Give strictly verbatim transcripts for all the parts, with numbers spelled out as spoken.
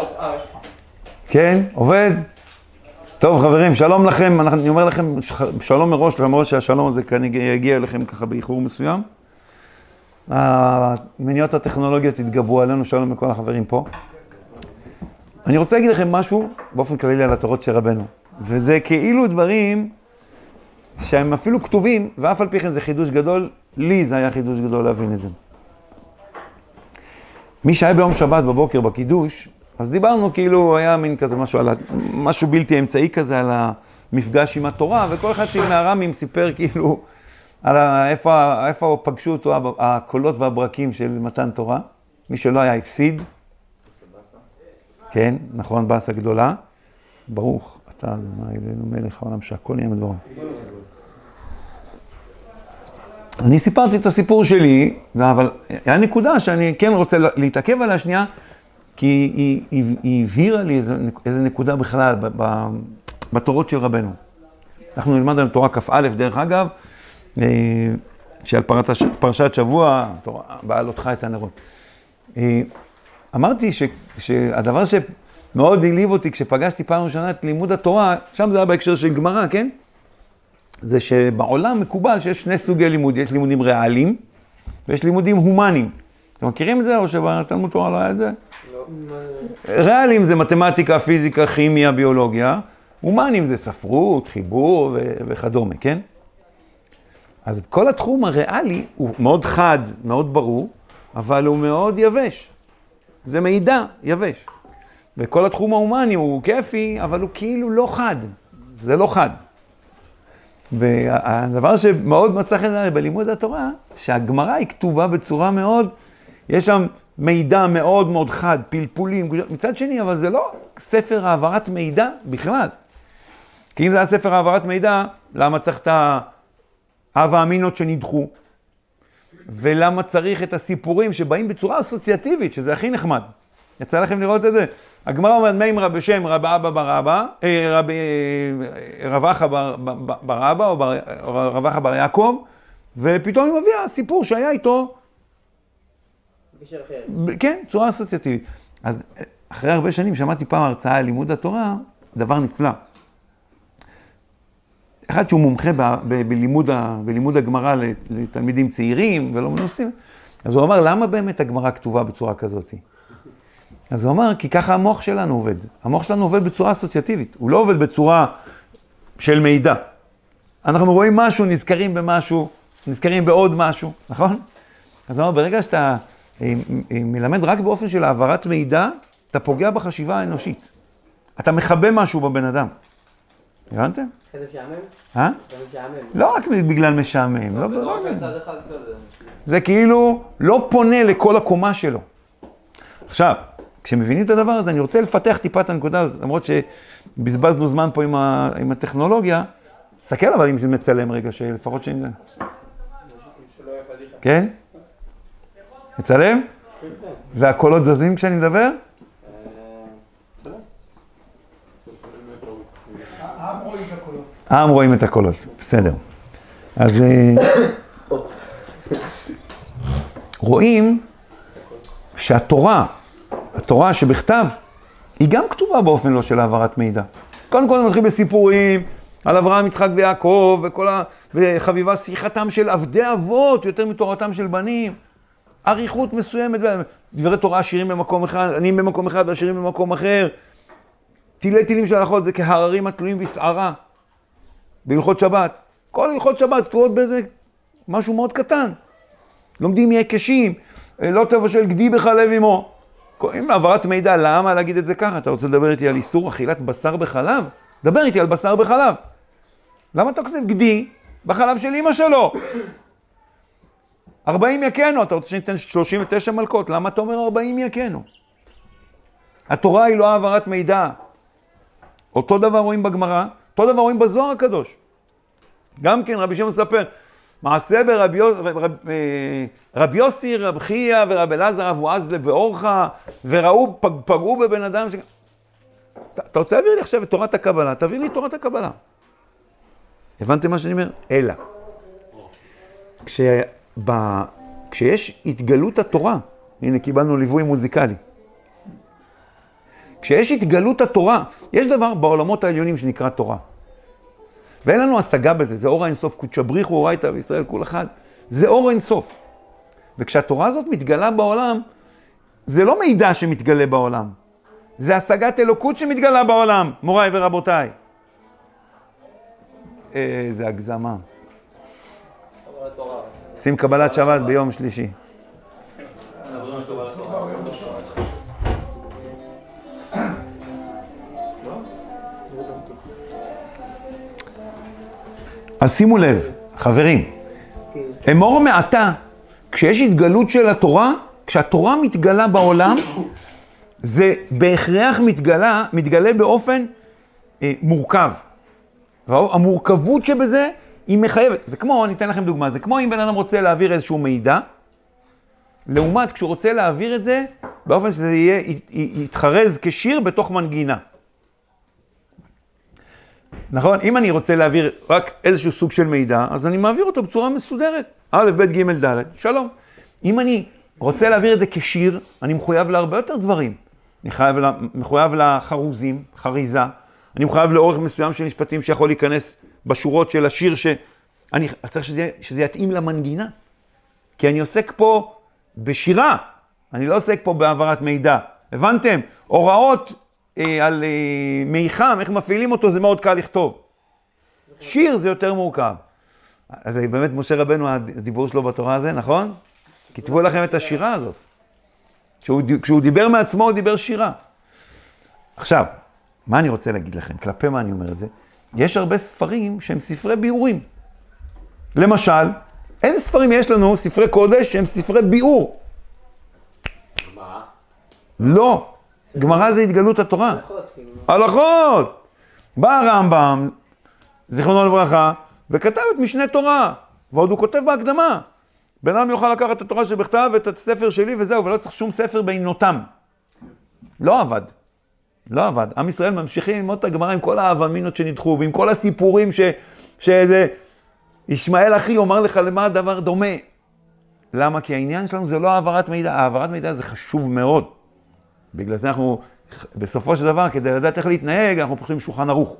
כן, עובד. טוב חברים, שלום לכם, אני אומר לכם שלום מראש, למרות שהשלום הזה כאן יגיע אליכם ככה באיחור מסוים. המניעות הטכנולוגיות התגברו עלינו, שלום לכל החברים פה. אני רוצה להגיד לכם משהו באופן כללי על התורות של רבנו, וזה כאילו דברים שהם אפילו כתובים, ואף על פי כן זה חידוש גדול, לי זה היה חידוש גדול להבין את זה. מי שהיה ביום שבת בבוקר בקידוש, אז דיברנו כאילו היה מין כזה משהו, על, משהו בלתי אמצעי כזה על המפגש עם התורה, וכל אחד מהר"מים סיפר כאילו על איפה, איפה פגשו אותו הקולות והברקים של מתן תורה. מי שלא היה הפסיד. כן, נכון, באסה גדולה. ברוך, אתה אלינו מלך העולם שהכל נהיה מדברו. אני סיפרתי את הסיפור שלי, אבל היה נקודה שאני כן רוצה להתעכב עליה שנייה, כי היא, היא, היא הבהירה לי איזה, איזה נקודה בכלל בתורות של רבנו. אנחנו נלמד על תורה כ"א, דרך אגב, שעל פרשת שבוע, בעלותך את הנרות. אמרתי ש, שהדבר שמאוד העליב אותי כשפגשתי פעם ראשונה את לימוד התורה, שם זה היה בהקשר של גמרא, כן? זה שבעולם מקובל שיש שני סוגי לימוד, יש לימודים ריאליים ויש לימודים הומניים. אתם מכירים את זה או שבתלמוד תורה לא היה את זה? לא. ריאליים זה מתמטיקה, פיזיקה, כימיה, ביולוגיה. הומניים זה ספרות, חיבור ו- וכדומה, כן? אז כל התחום הריאלי הוא מאוד חד, מאוד ברור, אבל הוא מאוד יבש. זה מידע יבש. וכל התחום ההומני הוא כיפי, אבל הוא כאילו לא חד. זה לא חד. והדבר שמאוד מצא חן בלימוד התורה, שהגמרא היא כתובה בצורה מאוד, יש שם מידע מאוד מאוד חד, פלפולים, מצד שני, אבל זה לא ספר העברת מידע בכלל. כי אם זה היה ספר העברת מידע, למה צריך את האהבה אמינות שנדחו? ולמה צריך את הסיפורים שבאים בצורה אסוציאטיבית, שזה הכי נחמד. יצא לכם לראות את זה? הגמרא אומרת, מימרא בשם רב אבא בר אבא, רב אחא בר אבא, או רב אחא בר יעקב, ופתאום היא מביאה סיפור שהיה איתו, כן, צורה אסוציאטיבית. אז אחרי הרבה שנים שמעתי פעם הרצאה על לימוד התורה, דבר נפלא. אחד שהוא מומחה ב- ב- בלימוד, ה- בלימוד הגמרא לתלמידים צעירים ולא מנוסים, אז הוא אמר, למה באמת הגמרא כתובה בצורה כזאת? אז הוא אמר, כי ככה המוח שלנו עובד. המוח שלנו עובד בצורה אסוציאטיבית, הוא לא עובד בצורה של מידע. אנחנו רואים משהו, נזכרים במשהו, נזכרים בעוד משהו, נכון? אז הוא אמר, ברגע שאתה מלמד רק באופן של העברת מידע, אתה פוגע בחשיבה האנושית. אתה מכבה משהו בבן אדם. הבנתם? זה משעמם? אה? זה משעמם. לא רק בגלל משעמם. לא, לא רק מצד אחד כזה. זה כאילו לא פונה לכל הקומה שלו. עכשיו, כשמבינים את הדבר הזה, אני רוצה לפתח טיפה את הנקודה הזאת, למרות שבזבזנו זמן פה עם, ה... עם הטכנולוגיה, תסתכל אבל אם זה מצלם רגע, שלפחות שאני... כן? מצלם? והקולות זזים כשאני מדבר? העם רואים את הקולות. העם רואים את הקולות, בסדר. אז רואים שהתורה, התורה שבכתב, היא גם כתובה באופן לא של העברת מידע. קודם כל נתחיל בסיפורים על אברהם, יצחק ויעקב, וכל ה... וחביבה שיחתם של עבדי אבות, יותר מתורתם של בנים. עריכות מסוימת, דברי תורה עשירים במקום אחד, עניים במקום אחד ועשירים במקום אחר. תילי תילים של הלכות זה כהררים התלויים בסערה, בהלכות שבת. כל הלכות שבת כתובות באיזה משהו מאוד קטן. לומדים מהיקשים, לא תבשל גדי בחלב עמו. אם העברת מידע, למה להגיד את זה ככה? אתה רוצה לדבר איתי על איסור אכילת בשר בחלב? דבר איתי על בשר בחלב. למה אתה כותב גדי בחלב של אמא שלו? ארבעים יקנו, אתה רוצה שניתן שלושים ותשע מלכות, למה אתה אומר ארבעים יקנו? התורה היא לא העברת מידע. אותו דבר רואים בגמרא, אותו דבר רואים בזוהר הקדוש. גם כן רבי שמעון מספר, מעשה ברבי רב, רב יוסי, רב חייא ורב אלעזר אבו עזלה באורחה, וראו, פג, פגעו בבן אדם. ש... אתה, אתה רוצה להעביר לי עכשיו את תורת הקבלה, תעביר לי את תורת הקבלה. הבנתם מה שאני אומר? אלא. כשבא, כשיש התגלות התורה, הנה קיבלנו ליווי מוזיקלי. כשיש התגלות התורה, יש דבר בעולמות העליונים שנקרא תורה. ואין לנו השגה בזה, זה אור האינסוף, קודשא בריחו אורייתא וישראל כול אחד. זה אור האינסוף. וכשהתורה הזאת מתגלה בעולם, זה לא מידע שמתגלה בעולם. זה השגת אלוקות שמתגלה בעולם, מוריי ורבותיי. איזה הגזמה. שים קבלת שבת ביום שלישי. אז שימו לב, חברים, אמור מעתה, כשיש התגלות של התורה, כשהתורה מתגלה בעולם, זה בהכרח מתגלה, מתגלה באופן אה, מורכב. והמורכבות שבזה היא מחייבת. זה כמו, אני אתן לכם דוגמה, זה כמו אם בן אדם רוצה להעביר איזשהו מידע, לעומת כשהוא רוצה להעביר את זה, באופן שזה יהיה, יתחרז כשיר בתוך מנגינה. נכון? אם אני רוצה להעביר רק איזשהו סוג של מידע, אז אני מעביר אותו בצורה מסודרת. א', ב', ג', ד', שלום. אם אני רוצה להעביר את זה כשיר, אני מחויב להרבה יותר דברים. אני חייב, מחויב לחרוזים, חריזה. אני מחויב לאורך מסוים של משפטים שיכול להיכנס בשורות של השיר שאני צריך שזה, שזה יתאים למנגינה. כי אני עוסק פה בשירה, אני לא עוסק פה בהעברת מידע. הבנתם? הוראות אה, על אה, מיחם, איך מפעילים אותו, זה מאוד קל לכתוב. שיר זה יותר מורכב. אז באמת משה רבנו, הדיבור שלו בתורה הזה, נכון? כתבו לכם את השירה הזאת. כשהוא, כשהוא דיבר מעצמו, הוא דיבר שירה. עכשיו, מה אני רוצה להגיד לכם? כלפי מה אני אומר את זה? יש הרבה ספרים שהם ספרי ביאורים. למשל, איזה ספרים יש לנו, ספרי קודש, שהם ספרי ביאור? מה? לא. גמרא זה התגלות התורה. הלכות. בא הרמב"ם, זיכרונו לברכה, וכתב את משנה תורה. ועוד הוא כותב בהקדמה. בן אדם יוכל לקחת את התורה שבכתב ואת הספר שלי וזהו, ולא צריך שום ספר בעינותם. לא עבד. לא עבד. עם ישראל ממשיכים ללמוד את הגמרא עם כל האבמינות שנדחו, ועם כל הסיפורים ש... שאיזה ישמעאל אחי אומר לך למה הדבר דומה. למה? כי העניין שלנו זה לא העברת מידע. העברת מידע זה חשוב מאוד. בגלל זה אנחנו, בסופו של דבר, כדי לדעת איך להתנהג, אנחנו פותחים שולחן ערוך.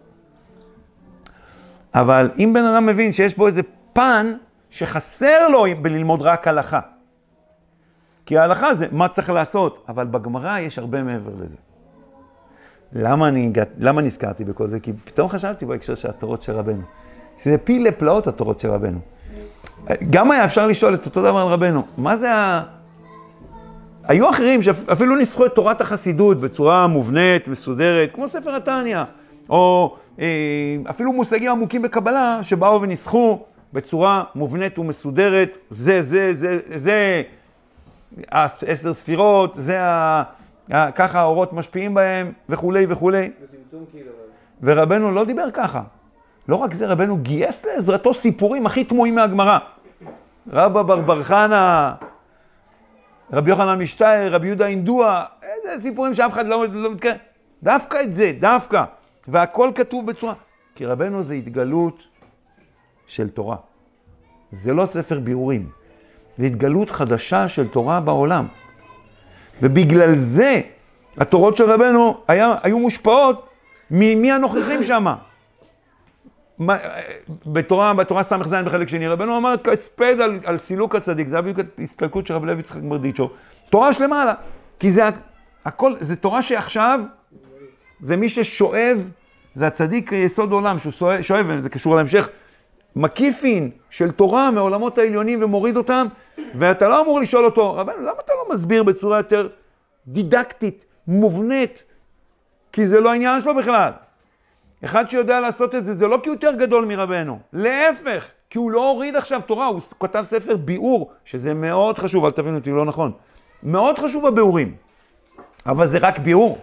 אבל אם בן אדם מבין שיש בו איזה פן שחסר לו בללמוד רק הלכה. כי ההלכה זה מה צריך לעשות, אבל בגמרא יש הרבה מעבר לזה. למה אני, למה נזכרתי בכל זה? כי פתאום חשבתי בהקשר של התורות של רבנו. זה פיל לפלאות התורות של רבנו. גם היה אפשר לשאול את אותו דבר על רבנו. מה זה ה... היו אחרים שאפילו ניסחו את תורת החסידות בצורה מובנית, מסודרת, כמו ספר התניא, או אפילו מושגים עמוקים בקבלה שבאו וניסחו בצורה מובנית ומסודרת. זה, זה, זה, זה, עשר ספירות, זה ה... ככה האורות משפיעים בהם, וכולי וכולי. ורבנו לא דיבר ככה. לא רק זה, רבנו גייס לעזרתו סיפורים הכי תמוהים מהגמרא. רבא בר בר חנה, רבי יוחנן משתייר, רבי יהודה אינדוע, איזה סיפורים שאף אחד לא, לא מתקרב. דווקא את זה, דווקא. והכל כתוב בצורה. כי רבנו זה התגלות של תורה. זה לא ספר ביאורים. זה התגלות חדשה של תורה בעולם. ובגלל זה התורות של רבנו היה, היו מושפעות ממי הנוכחים שם. בתורה, בתורה סמך זין בחלק שני, רבנו אמר כספד על, על סילוק הצדיק, זה היה בדיוק הסתלקות של רב לוי יצחק ברדיצ'ו. תורה שלמה לה, כי זה הכל, זה תורה שעכשיו, זה מי ששואב, זה הצדיק יסוד עולם, שהוא שואב, זה קשור להמשך, מקיפין של תורה מעולמות העליונים ומוריד אותם, ואתה לא אמור לשאול אותו, רבנו, למה אתה לא מסביר בצורה יותר דידקטית, מובנית? כי זה לא העניין שלו בכלל. אחד שיודע לעשות את זה, זה לא כי הוא יותר גדול מרבנו, להפך, כי הוא לא הוריד עכשיו תורה, הוא כתב ספר ביאור, שזה מאוד חשוב, אל תבינו אותי, לא נכון. מאוד חשוב הביאורים, אבל זה רק ביאור.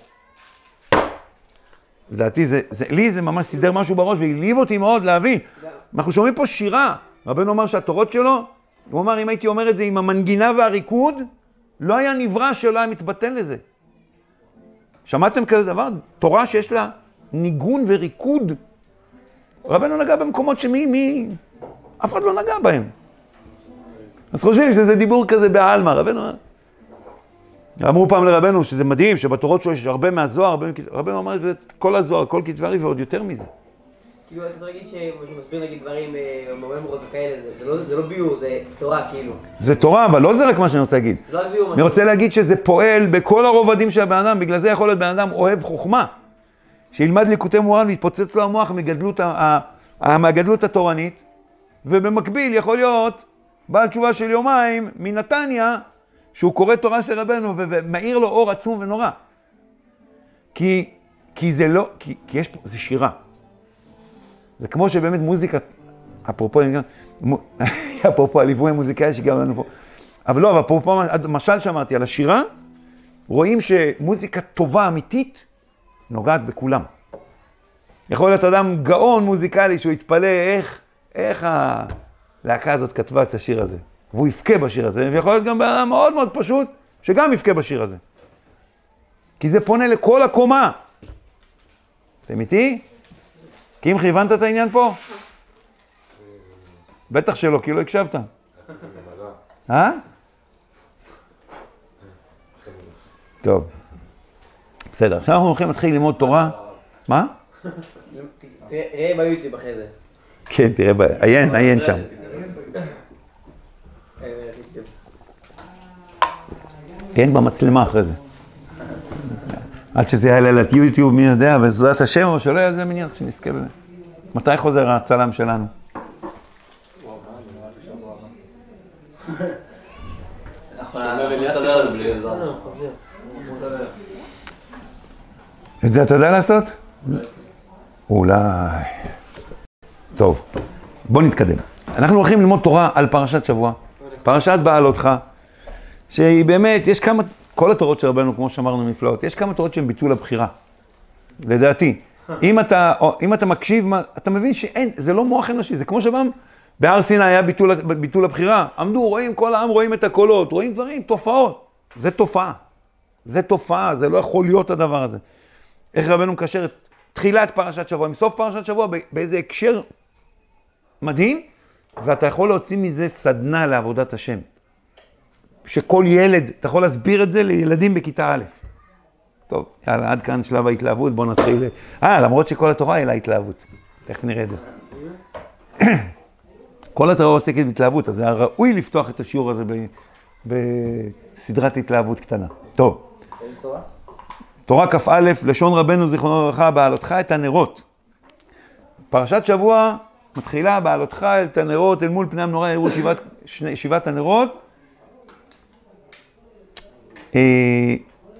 לדעתי, זה, זה, לי זה ממש סידר משהו בראש, והעליב אותי מאוד להבין. אנחנו שומעים פה שירה, רבנו אומר שהתורות שלו, הוא אומר, אם הייתי אומר את זה עם המנגינה והריקוד, לא היה נברא שלא היה מתבטל לזה. שמעתם כזה דבר? תורה שיש לה ניגון וריקוד. רבנו נגע במקומות שמי, מי, אף אחד לא נגע בהם. אז חושבים שזה דיבור כזה בעלמא, רבנו. אמרו פעם לרבנו שזה מדהים, שבתורות שלו יש הרבה מהזוהר, הרבה... רבנו אמר את כל הזוהר, כל כתבי הרי"ף ועוד יותר מזה. כאילו, אתה תגיד שמסביר נגיד דברים, ממורות וכאלה, זה לא ביור, זה תורה כאילו. זה תורה, אבל לא זה רק מה שאני רוצה להגיד. זה לא רק ביור. אני רוצה להגיד שזה פועל בכל הרובדים של הבן אדם, בגלל זה יכול להיות בן אדם אוהב חוכמה, שילמד ליקוטי מוהר"ן ויתפוצץ לו המוח מגדלות, מהגדלות התורנית, ובמקביל יכול להיות בעל תשובה של יומיים מנתניה, שהוא קורא תורה של רבנו ומאיר לו אור עצום ונורא. כי, כי זה לא, כי, כי יש פה, זה שירה. זה כמו שבאמת מוזיקה, אפרופו, אפרופו הליווי המוזיקאי שגם לנו פה, אבל לא, אבל אפרופו, משל שאמרתי על השירה, רואים שמוזיקה טובה, אמיתית, נוגעת בכולם. יכול להיות אדם גאון מוזיקלי שהוא יתפלא איך, איך הלהקה הזאת כתבה את השיר הזה. והוא יפקה בשיר הזה, ויכול להיות גם באדם מאוד מאוד פשוט, שגם יפקה בשיר הזה. כי זה פונה לכל הקומה. אתם איתי? כי אם כיוונת את העניין פה? בטח שלא, כי לא הקשבת. אה? טוב. בסדר, עכשיו אנחנו הולכים להתחיל ללמוד תורה. מה? תראה ביוטיוב אחרי זה. כן, תראה, עיין, עיין שם. אין במצלמה אחרי זה. עד שזה יעלה ליוטיוב, מי יודע, בעזרת השם, או שלא יעלה מניח שנזכה בזה. מתי חוזר הצלם שלנו? את זה אתה יודע לעשות? אולי. טוב, בוא נתקדם. אנחנו הולכים ללמוד תורה על פרשת שבוע, פרשת בעלותך, שהיא באמת, יש כמה, כל התורות של רבנו, כמו שאמרנו נפלאות, יש כמה תורות שהן ביטול הבחירה. לדעתי, אם אתה, אם אתה מקשיב, אתה מבין שאין, זה לא מוח אנושי, זה כמו שבם, בהר סיני היה ביטול, ביטול הבחירה, עמדו, רואים, כל העם רואים את הקולות, רואים דברים, תופעות. זה תופעה. זה תופעה, זה לא יכול להיות הדבר הזה. איך רבנו מקשר את תחילת פרשת שבוע, עם סוף פרשת שבוע, באיזה הקשר מדהים, ואתה יכול להוציא מזה סדנה לעבודת השם. שכל ילד, אתה יכול להסביר את זה לילדים בכיתה א'. טוב, יאללה, עד כאן שלב ההתלהבות, בואו נתחיל. אה, למרות שכל התורה היא לה התלהבות. תכף נראה את זה. כל התורה עוסקת בהתלהבות, אז זה ראוי לפתוח את השיעור הזה בסדרת התלהבות קטנה. טוב. תורה? תורה כ"א, לשון רבנו זיכרונו לברכה, בעלותך את הנרות. פרשת שבוע מתחילה, בעלותך את הנרות, אל מול פני המנורה יראו שבעת, שני, שבעת הנרות. אה,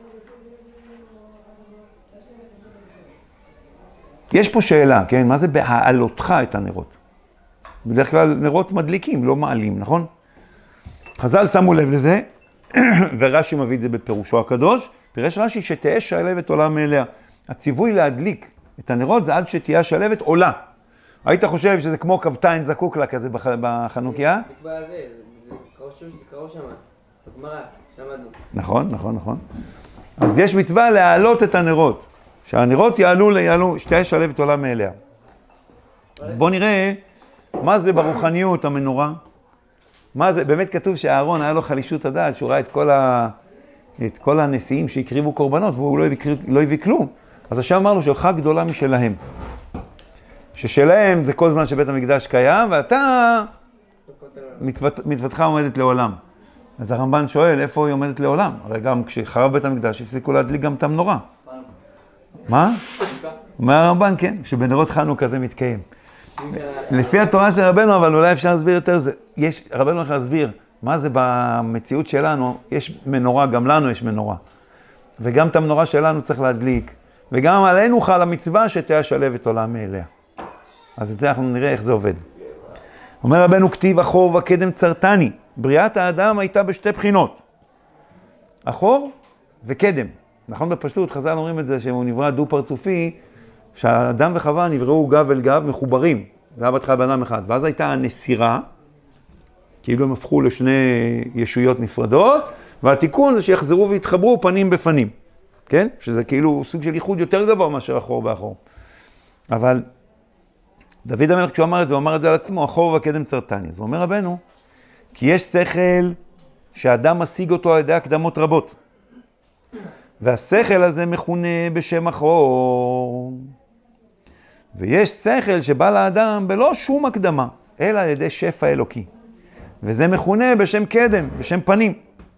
יש פה שאלה, כן? מה זה בעלותך את הנרות? בדרך כלל נרות מדליקים, לא מעלים, נכון? חז"ל שמו לב לזה, ורש"י מביא את זה בפירושו הקדוש, פירש רש"י שתהא שלהבת עולה מאליה. הציווי להדליק את הנרות זה עד שתהיה שלהבת עולה. היית חושב שזה כמו כבתיים זקוק לה כזה בחנוכיה? נקבע זה, זה קרוב שם, בגמרא, שמענו. נכון, נכון, נכון. אז יש מצווה להעלות את הנרות. שהנרות יעלו, יעלו, שתהיה שלהבת עולה מאליה. אז בואו נראה מה זה ברוחניות המנורה. מה זה, באמת כתוב שהאהרון היה לו חלישות הדעת, שהוא ראה את כל, ה, את כל הנשיאים שהקריבו קורבנות, והוא לא הביא, לא הביא כלום. אז השם אמר לו שלך גדולה משלהם. ששלהם זה כל זמן שבית המקדש קיים, ואתה, מצוות, מצוותך עומדת לעולם. אז הרמב"ן שואל, איפה היא עומדת לעולם? הרי גם כשחרב בית המקדש, הפסיקו להדליק גם את המנורה. מה? אומר הרמב"ן, כן, שבנרות חנוכה זה מתקיים. לפי התורה של רבנו, אבל אולי אפשר להסביר יותר זה. יש, רבנו הולך להסביר, מה זה במציאות שלנו, יש מנורה, גם לנו יש מנורה. וגם את המנורה שלנו צריך להדליק. וגם עלינו חל המצווה שתהיה שלהבת עולה מאליה. אז את זה אנחנו נראה איך זה עובד. אומר רבנו, כתיב החור וקדם צרתני. בריאת האדם הייתה בשתי בחינות. החור וקדם. נכון בפשטות, חז"ל אומרים את זה, שהוא נברא דו פרצופי, שהאדם וחווה נבראו גב אל גב מחוברים. זה היה בהתחלה באדם אחד. ואז הייתה הנסירה, כאילו הם הפכו לשני ישויות נפרדות, והתיקון זה שיחזרו ויתחברו פנים בפנים. כן? שזה כאילו סוג של ייחוד יותר גבוה מאשר החור באחור. אבל דוד המלך כשהוא אמר את זה, הוא אמר את זה על עצמו, החור וקדם צרתני. אז הוא אומר רבנו, כי יש שכל שאדם משיג אותו על ידי הקדמות רבות. והשכל הזה מכונה בשם החור. ויש שכל שבא לאדם בלא שום הקדמה, אלא על ידי שפע אלוקי. וזה מכונה בשם קדם, בשם פנים.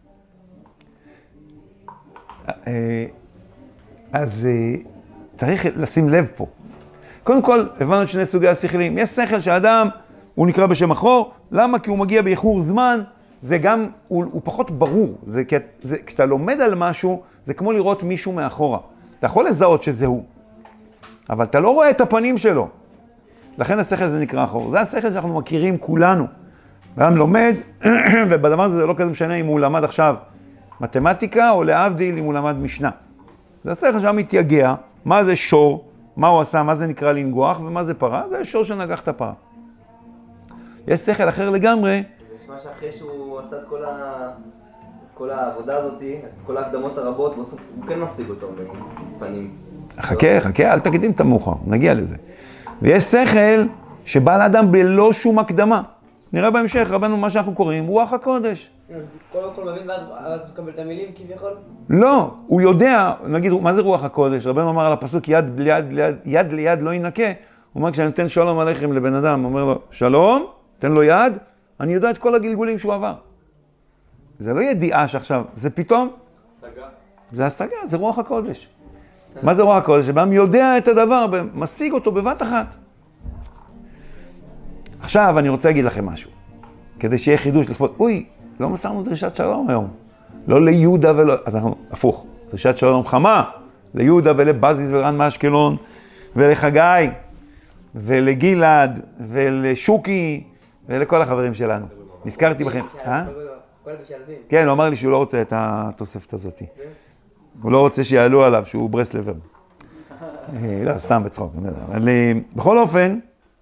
אז צריך לשים לב פה. קודם כל, הבנו את שני סוגי השכלים. יש שכל שהאדם, הוא נקרא בשם החור. למה? כי הוא מגיע באיחור זמן. זה גם, הוא, הוא פחות ברור. זה, זה, כשאתה לומד על משהו, זה כמו לראות מישהו מאחורה. אתה יכול לזהות שזה הוא, אבל אתה לא רואה את הפנים שלו. לכן השכל הזה נקרא החור. זה השכל שאנחנו מכירים כולנו. ואדם לומד, ובדבר הזה זה לא כזה משנה אם הוא למד עכשיו מתמטיקה, או להבדיל אם הוא למד משנה. זה השכל שם מתייגע, מה זה שור, מה הוא עשה, מה זה נקרא לנגוח, ומה זה פרה, זה שור שנגח את הפרה. יש שכל אחר לגמרי. זה נשמע שאחרי שהוא עשה את כל, ה... את כל העבודה הזאת, את כל ההקדמות הרבות, בסוף הוא כן משיג אותו בפנים. חכה, חכה, אל תקדים את המאוחר, נגיע לזה. ויש שכל שבא לאדם בלא שום הקדמה. נראה בהמשך, רבנו, מה שאנחנו קוראים, רוח הקודש. קודם כל מבין ואז הוא קבל את המילים כביכול? לא, הוא יודע, נגיד, מה זה רוח הקודש? רבנו אמר על הפסוק, יד ליד, ליד, יד ליד לא ינקה. הוא אומר, כשאני נותן שלום עליכם לבן אדם, הוא אומר לו, שלום, תן לו יד, אני יודע את כל הגלגולים שהוא עבר. זה לא ידיעה שעכשיו, זה פתאום, השגה. זה השגה, זה רוח הקודש. מה זה רוח הקודש? שבאם יודע את הדבר, משיג אותו בבת אחת. עכשיו אני רוצה להגיד לכם משהו, כדי שיהיה חידוש לכבוד, אוי, לא מסרנו דרישת שלום היום, לא ליהודה ולא, אז אנחנו, הפוך, דרישת שלום חמה, ליהודה ולבזיז ורן מאשקלון, ולחגי, ולגילד, ולשוקי, ולכל החברים שלנו. נזכרתי בכם, אה? כן, הוא אמר לי שהוא לא רוצה את התוספת הזאת. הוא לא רוצה שיעלו עליו, שהוא ברסלבר. לא, סתם בצחוק. אבל בכל אופן,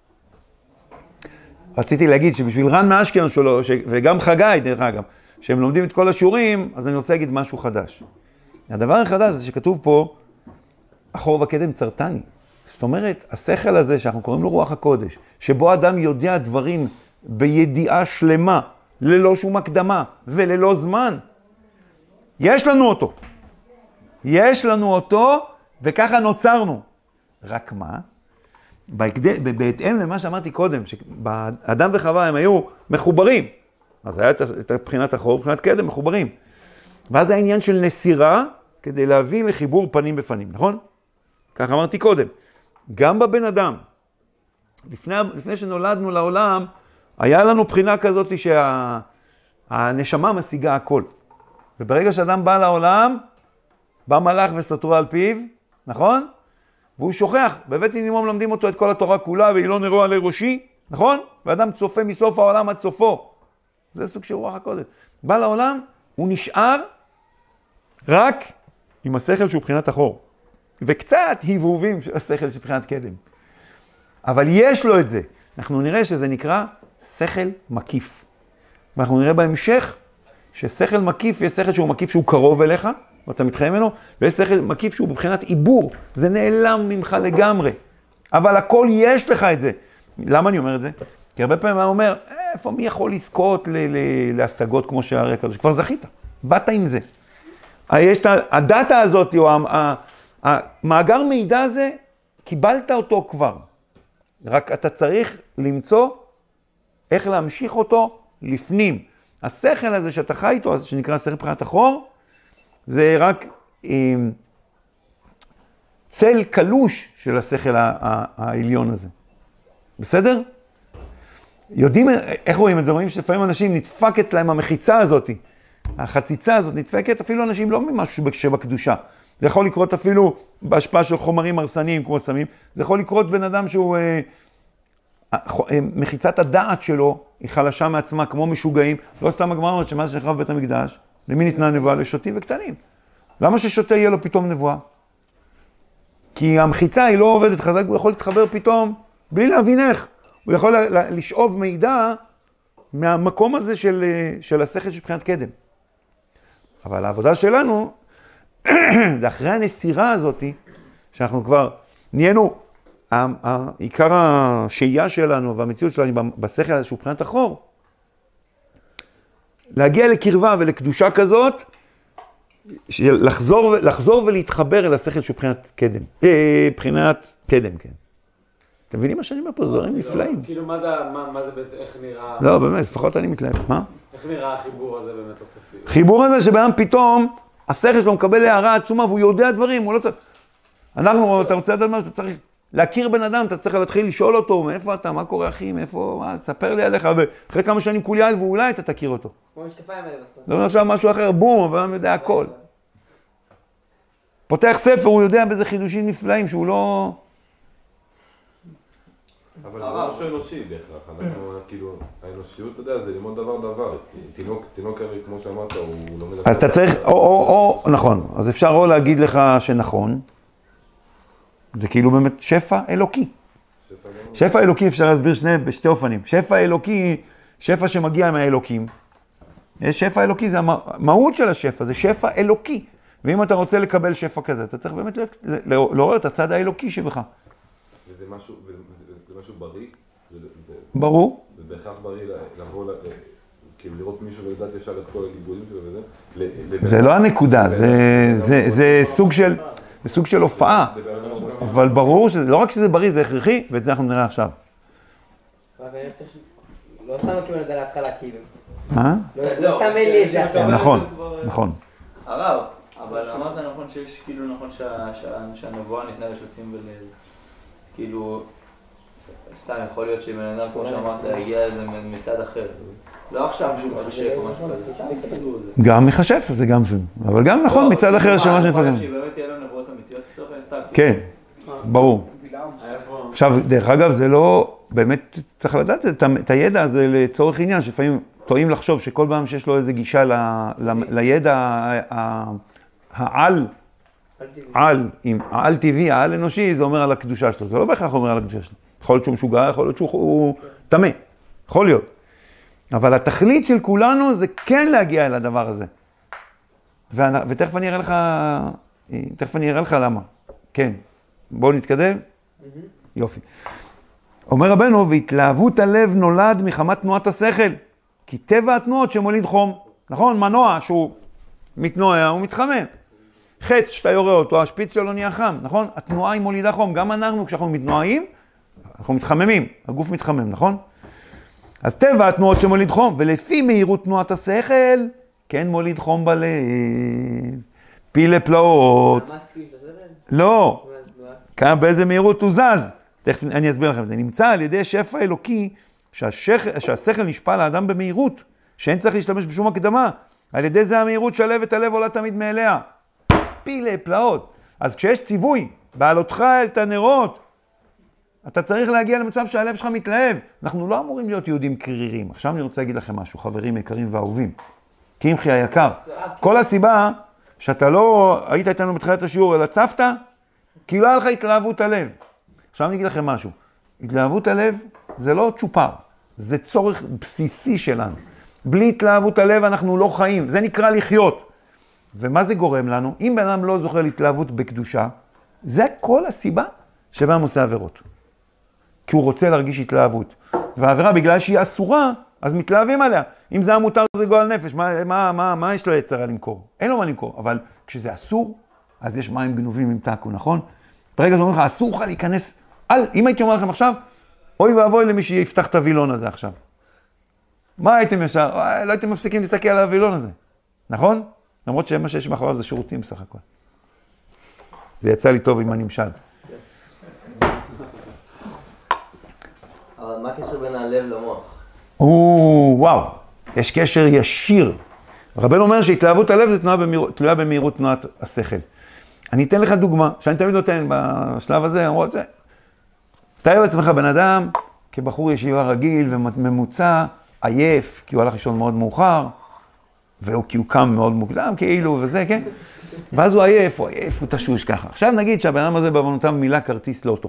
רציתי להגיד שבשביל רן מאשקלון שלו, וגם חגי, דרך אגב, שהם לומדים את כל השיעורים, אז אני רוצה להגיד משהו חדש. הדבר החדש זה שכתוב פה, החור וקדם צרטני. זאת אומרת, השכל הזה שאנחנו קוראים לו רוח הקודש, שבו אדם יודע דברים בידיעה שלמה, ללא שום הקדמה וללא זמן, יש לנו אותו. יש לנו אותו, וככה נוצרנו. רק מה? בהתאם למה שאמרתי קודם, שאדם וחווה הם היו מחוברים. אז היה את בחינת החור, בחינת קדם, מחוברים. ואז העניין של נסירה, כדי להביא לחיבור פנים בפנים, נכון? כך אמרתי קודם. גם בבן אדם, לפני, לפני שנולדנו לעולם, היה לנו בחינה כזאת שהנשמה משיגה הכל. וברגע שאדם בא לעולם, בא מלאך וסתרו על פיו, נכון? והוא שוכח, בבית נימום למדים אותו את כל התורה כולה, והיא לא נרואה לראשי, נכון? ואדם צופה מסוף העולם עד סופו. זה סוג של רוח הקודש. בא לעולם, הוא נשאר רק עם השכל שהוא בחינת החור. וקצת היבובים של השכל של בחינת קדם. אבל יש לו את זה. אנחנו נראה שזה נקרא שכל מקיף. ואנחנו נראה בהמשך ששכל מקיף, יש שכל שהוא מקיף שהוא קרוב אליך, ואתה מתחייב ממנו, ויש שכל מקיף שהוא בבחינת עיבור. זה נעלם ממך לגמרי. אבל הכל יש לך את זה. למה אני אומר את זה? כי הרבה פעמים אני אומר, איפה מי יכול לזכות ל- ל- להשגות כמו שהרי הקדוש? כבר זכית, באת עם זה. יש את הדאטה הזאת, או המאגר מידע הזה, קיבלת אותו כבר. רק אתה צריך למצוא איך להמשיך אותו לפנים. השכל הזה שאתה חי איתו, שנקרא שכל בחינת החור, זה רק אה, צל קלוש של השכל העליון הזה. בסדר? יודעים איך רואים את זה? רואים שלפעמים אנשים נדפק אצלהם המחיצה הזאת, החציצה הזאת נדפקת, אפילו אנשים לא ממשהו שבקדושה. זה יכול לקרות אפילו בהשפעה של חומרים הרסניים כמו סמים, זה יכול לקרות בן אדם שהוא, אה, אה, מחיצת הדעת שלו היא חלשה מעצמה כמו משוגעים, לא סתם הגמרא אומרת שמה זה שנחרב בית המקדש, למי ניתנה נבואה? לשוטים וקטנים. למה ששוטה יהיה לו פתאום נבואה? כי המחיצה היא לא עובדת חזק, הוא יכול להתחבר פתאום בלי להבין איך. הוא יכול לשאוב מידע מהמקום הזה של, של השכל של בחינת קדם. אבל העבודה שלנו, זה אחרי הנסירה הזאת, שאנחנו כבר נהיינו, עיקר השהייה שלנו והמציאות שלנו בשכל הזה שהוא בחינת החור, להגיע לקרבה ולקדושה כזאת, לחזור, לחזור ולהתחבר אל השכל שהוא בחינת קדם. אה, בחינת קדם, כן. אתם מבינים מה שאני אומר פה? זה דברים נפלאים. כאילו, מה זה בעצם, איך נראה... לא, באמת, לפחות אני מתלהב. מה? איך נראה החיבור הזה באמת הסופי? חיבור הזה שבאדם פתאום, השכל שלו מקבל הערה עצומה, והוא יודע דברים, הוא לא צריך... אנחנו, אתה רוצה לדעת מה, אתה צריך להכיר בן אדם, אתה צריך להתחיל לשאול אותו, מאיפה אתה, מה קורה אחי, מאיפה, מה, תספר לי עליך, ואחרי כמה שנים כולי עליו, ואולי אתה תכיר אותו. כמו משקפיים האלה בסוף. לא עכשיו משהו אחר, בום, אבל אני יודע הכל. פותח ספר, הוא יודע באיזה חידושים נפלאים, שהוא לא... אבל זה משהו אנושי בהכרח, אנחנו כאילו, האנושיות, אתה יודע, זה ללמוד דבר דבר. תינוק, תינוק הרי, כמו שאמרת, הוא לומד... אז אתה צריך, או, או, או, נכון, אז אפשר או להגיד לך שנכון, זה כאילו באמת שפע אלוקי. שפע אלוקי אפשר להסביר שני, בשתי אופנים. שפע אלוקי, שפע שמגיע מהאלוקים. שפע אלוקי זה המהות של השפע, זה שפע אלוקי. ואם אתה רוצה לקבל שפע כזה, אתה צריך באמת לעורר את הצד האלוקי שבך. וזה משהו, זה משהו בריא? ברור. זה בהכרח בריא לבוא, כאילו לראות מישהו ולדעת ישר את כל הגיבולים שלו וזה? זה לא הנקודה, זה סוג של... בסוג של הופעה, אבל ברור שזה, לא רק שזה בריא, זה הכרחי, ואת זה אנחנו נראה עכשיו. לא סתם כאילו את זה להתחלה, כאילו. מה? לא סתם אין לי את זה עכשיו. נכון, נכון. הרב, אבל אמרת נכון שיש כאילו נכון שהנבואה ניתנה לשבטים וכאילו, סתם יכול להיות שבן אדם, כמו שאמרת, הגיע לזה מצד אחר. לא עכשיו שהוא מחשב או משהו כזה, סתם כאילו זה. גם מחשב, זה גם זה. אבל גם נכון מצד אחר שמה שנפגש. שבאמת יהיה לנו נבואות אמיתיות לצורך הסתם. כן, ברור. עכשיו, דרך אגב, זה לא, באמת צריך לדעת את הידע הזה לצורך עניין, שלפעמים טועים לחשוב שכל פעם שיש לו איזו גישה לידע העל, על, עם העל טבעי, העל אנושי, זה אומר על הקדושה שלו. זה לא בהכרח אומר על הקדושה שלו. יכול להיות שהוא משוגע, יכול להיות שהוא טמא. יכול להיות. אבל התכלית של כולנו זה כן להגיע אל הדבר הזה. ותכף אני אראה לך, תכף אני אראה לך למה. כן. בואו נתקדם. יופי. אומר רבנו, והתלהבות הלב נולד מחמת תנועת השכל. כי טבע התנועות שמוליד חום. נכון? מנוע שהוא מתנועע, הוא מתחמם. חץ שאתה יורה אותו, השפיץ שלו נהיה חם. נכון? התנועה היא מולידה חום. גם אנחנו, כשאנחנו מתנועעים, אנחנו מתחממים. הגוף מתחמם, נכון? אז טבע התנועות שמוליד חום, ולפי מהירות תנועת השכל, כן מוליד חום בלב. פילי פלאות. לא. כאן באיזה מהירות הוא זז. תכף אני אסביר לכם. זה נמצא על ידי שפע אלוקי, שהשכל נשפע לאדם במהירות, שאין צריך להשתמש בשום הקדמה. על ידי זה המהירות שלבת הלב עולה תמיד מאליה. פילי פלאות. אז כשיש ציווי, בעלותך אל את הנרות, אתה צריך להגיע למצב שהלב שלך מתלהב. אנחנו לא אמורים להיות יהודים קרירים. עכשיו אני רוצה להגיד לכם משהו, חברים יקרים ואהובים. קמחי היקר. כל הסיבה שאתה לא היית איתנו בתחילת השיעור, אלא צפת, כי לא היה לך התלהבות הלב. עכשיו אני אגיד לכם משהו. התלהבות הלב זה לא צ'ופר, זה צורך בסיסי שלנו. בלי התלהבות הלב אנחנו לא חיים, זה נקרא לחיות. ומה זה גורם לנו? אם בן אדם לא זוכר להתלהבות בקדושה, זה כל הסיבה שבה הוא עושה עבירות. כי הוא רוצה להרגיש התלהבות. והעבירה בגלל שהיא אסורה, אז מתלהבים עליה. אם זה המותר זה גועל נפש, מה, מה, מה, מה יש לו יצרה למכור? אין לו מה למכור, אבל כשזה אסור, אז יש מים גנובים עם טקו, נכון? ברגע שאומרים לך, אסור לך להיכנס, אל, אם הייתי אומר לכם עכשיו, אוי ואבוי למי שיפתח את הווילון הזה עכשיו. מה הייתם ישר? לא הייתם מפסיקים להסתכל על הווילון הזה, נכון? למרות שמה שיש מאחוריו זה שירותים סך הכל. זה יצא לי טוב עם הנמשל. אבל מה הקשר בין הלב למוח? או, וואו, יש קשר ישיר. רבנו אומר שהתלהבות הלב זה תלויה במהירות תנועת השכל. אני אתן לך דוגמה, שאני תמיד נותן בשלב הזה, אמרות זה. תאר לעצמך בן אדם, כבחור ישיבה רגיל וממוצע, עייף, כי הוא הלך לישון מאוד מאוחר, והוא כי הוא קם מאוד מוקדם, כאילו, וזה, כן? ואז הוא עייף, הוא עייף, הוא תשוש ככה. עכשיו נגיד שהבן אדם הזה בעוונותיו מילא כרטיס לאוטו.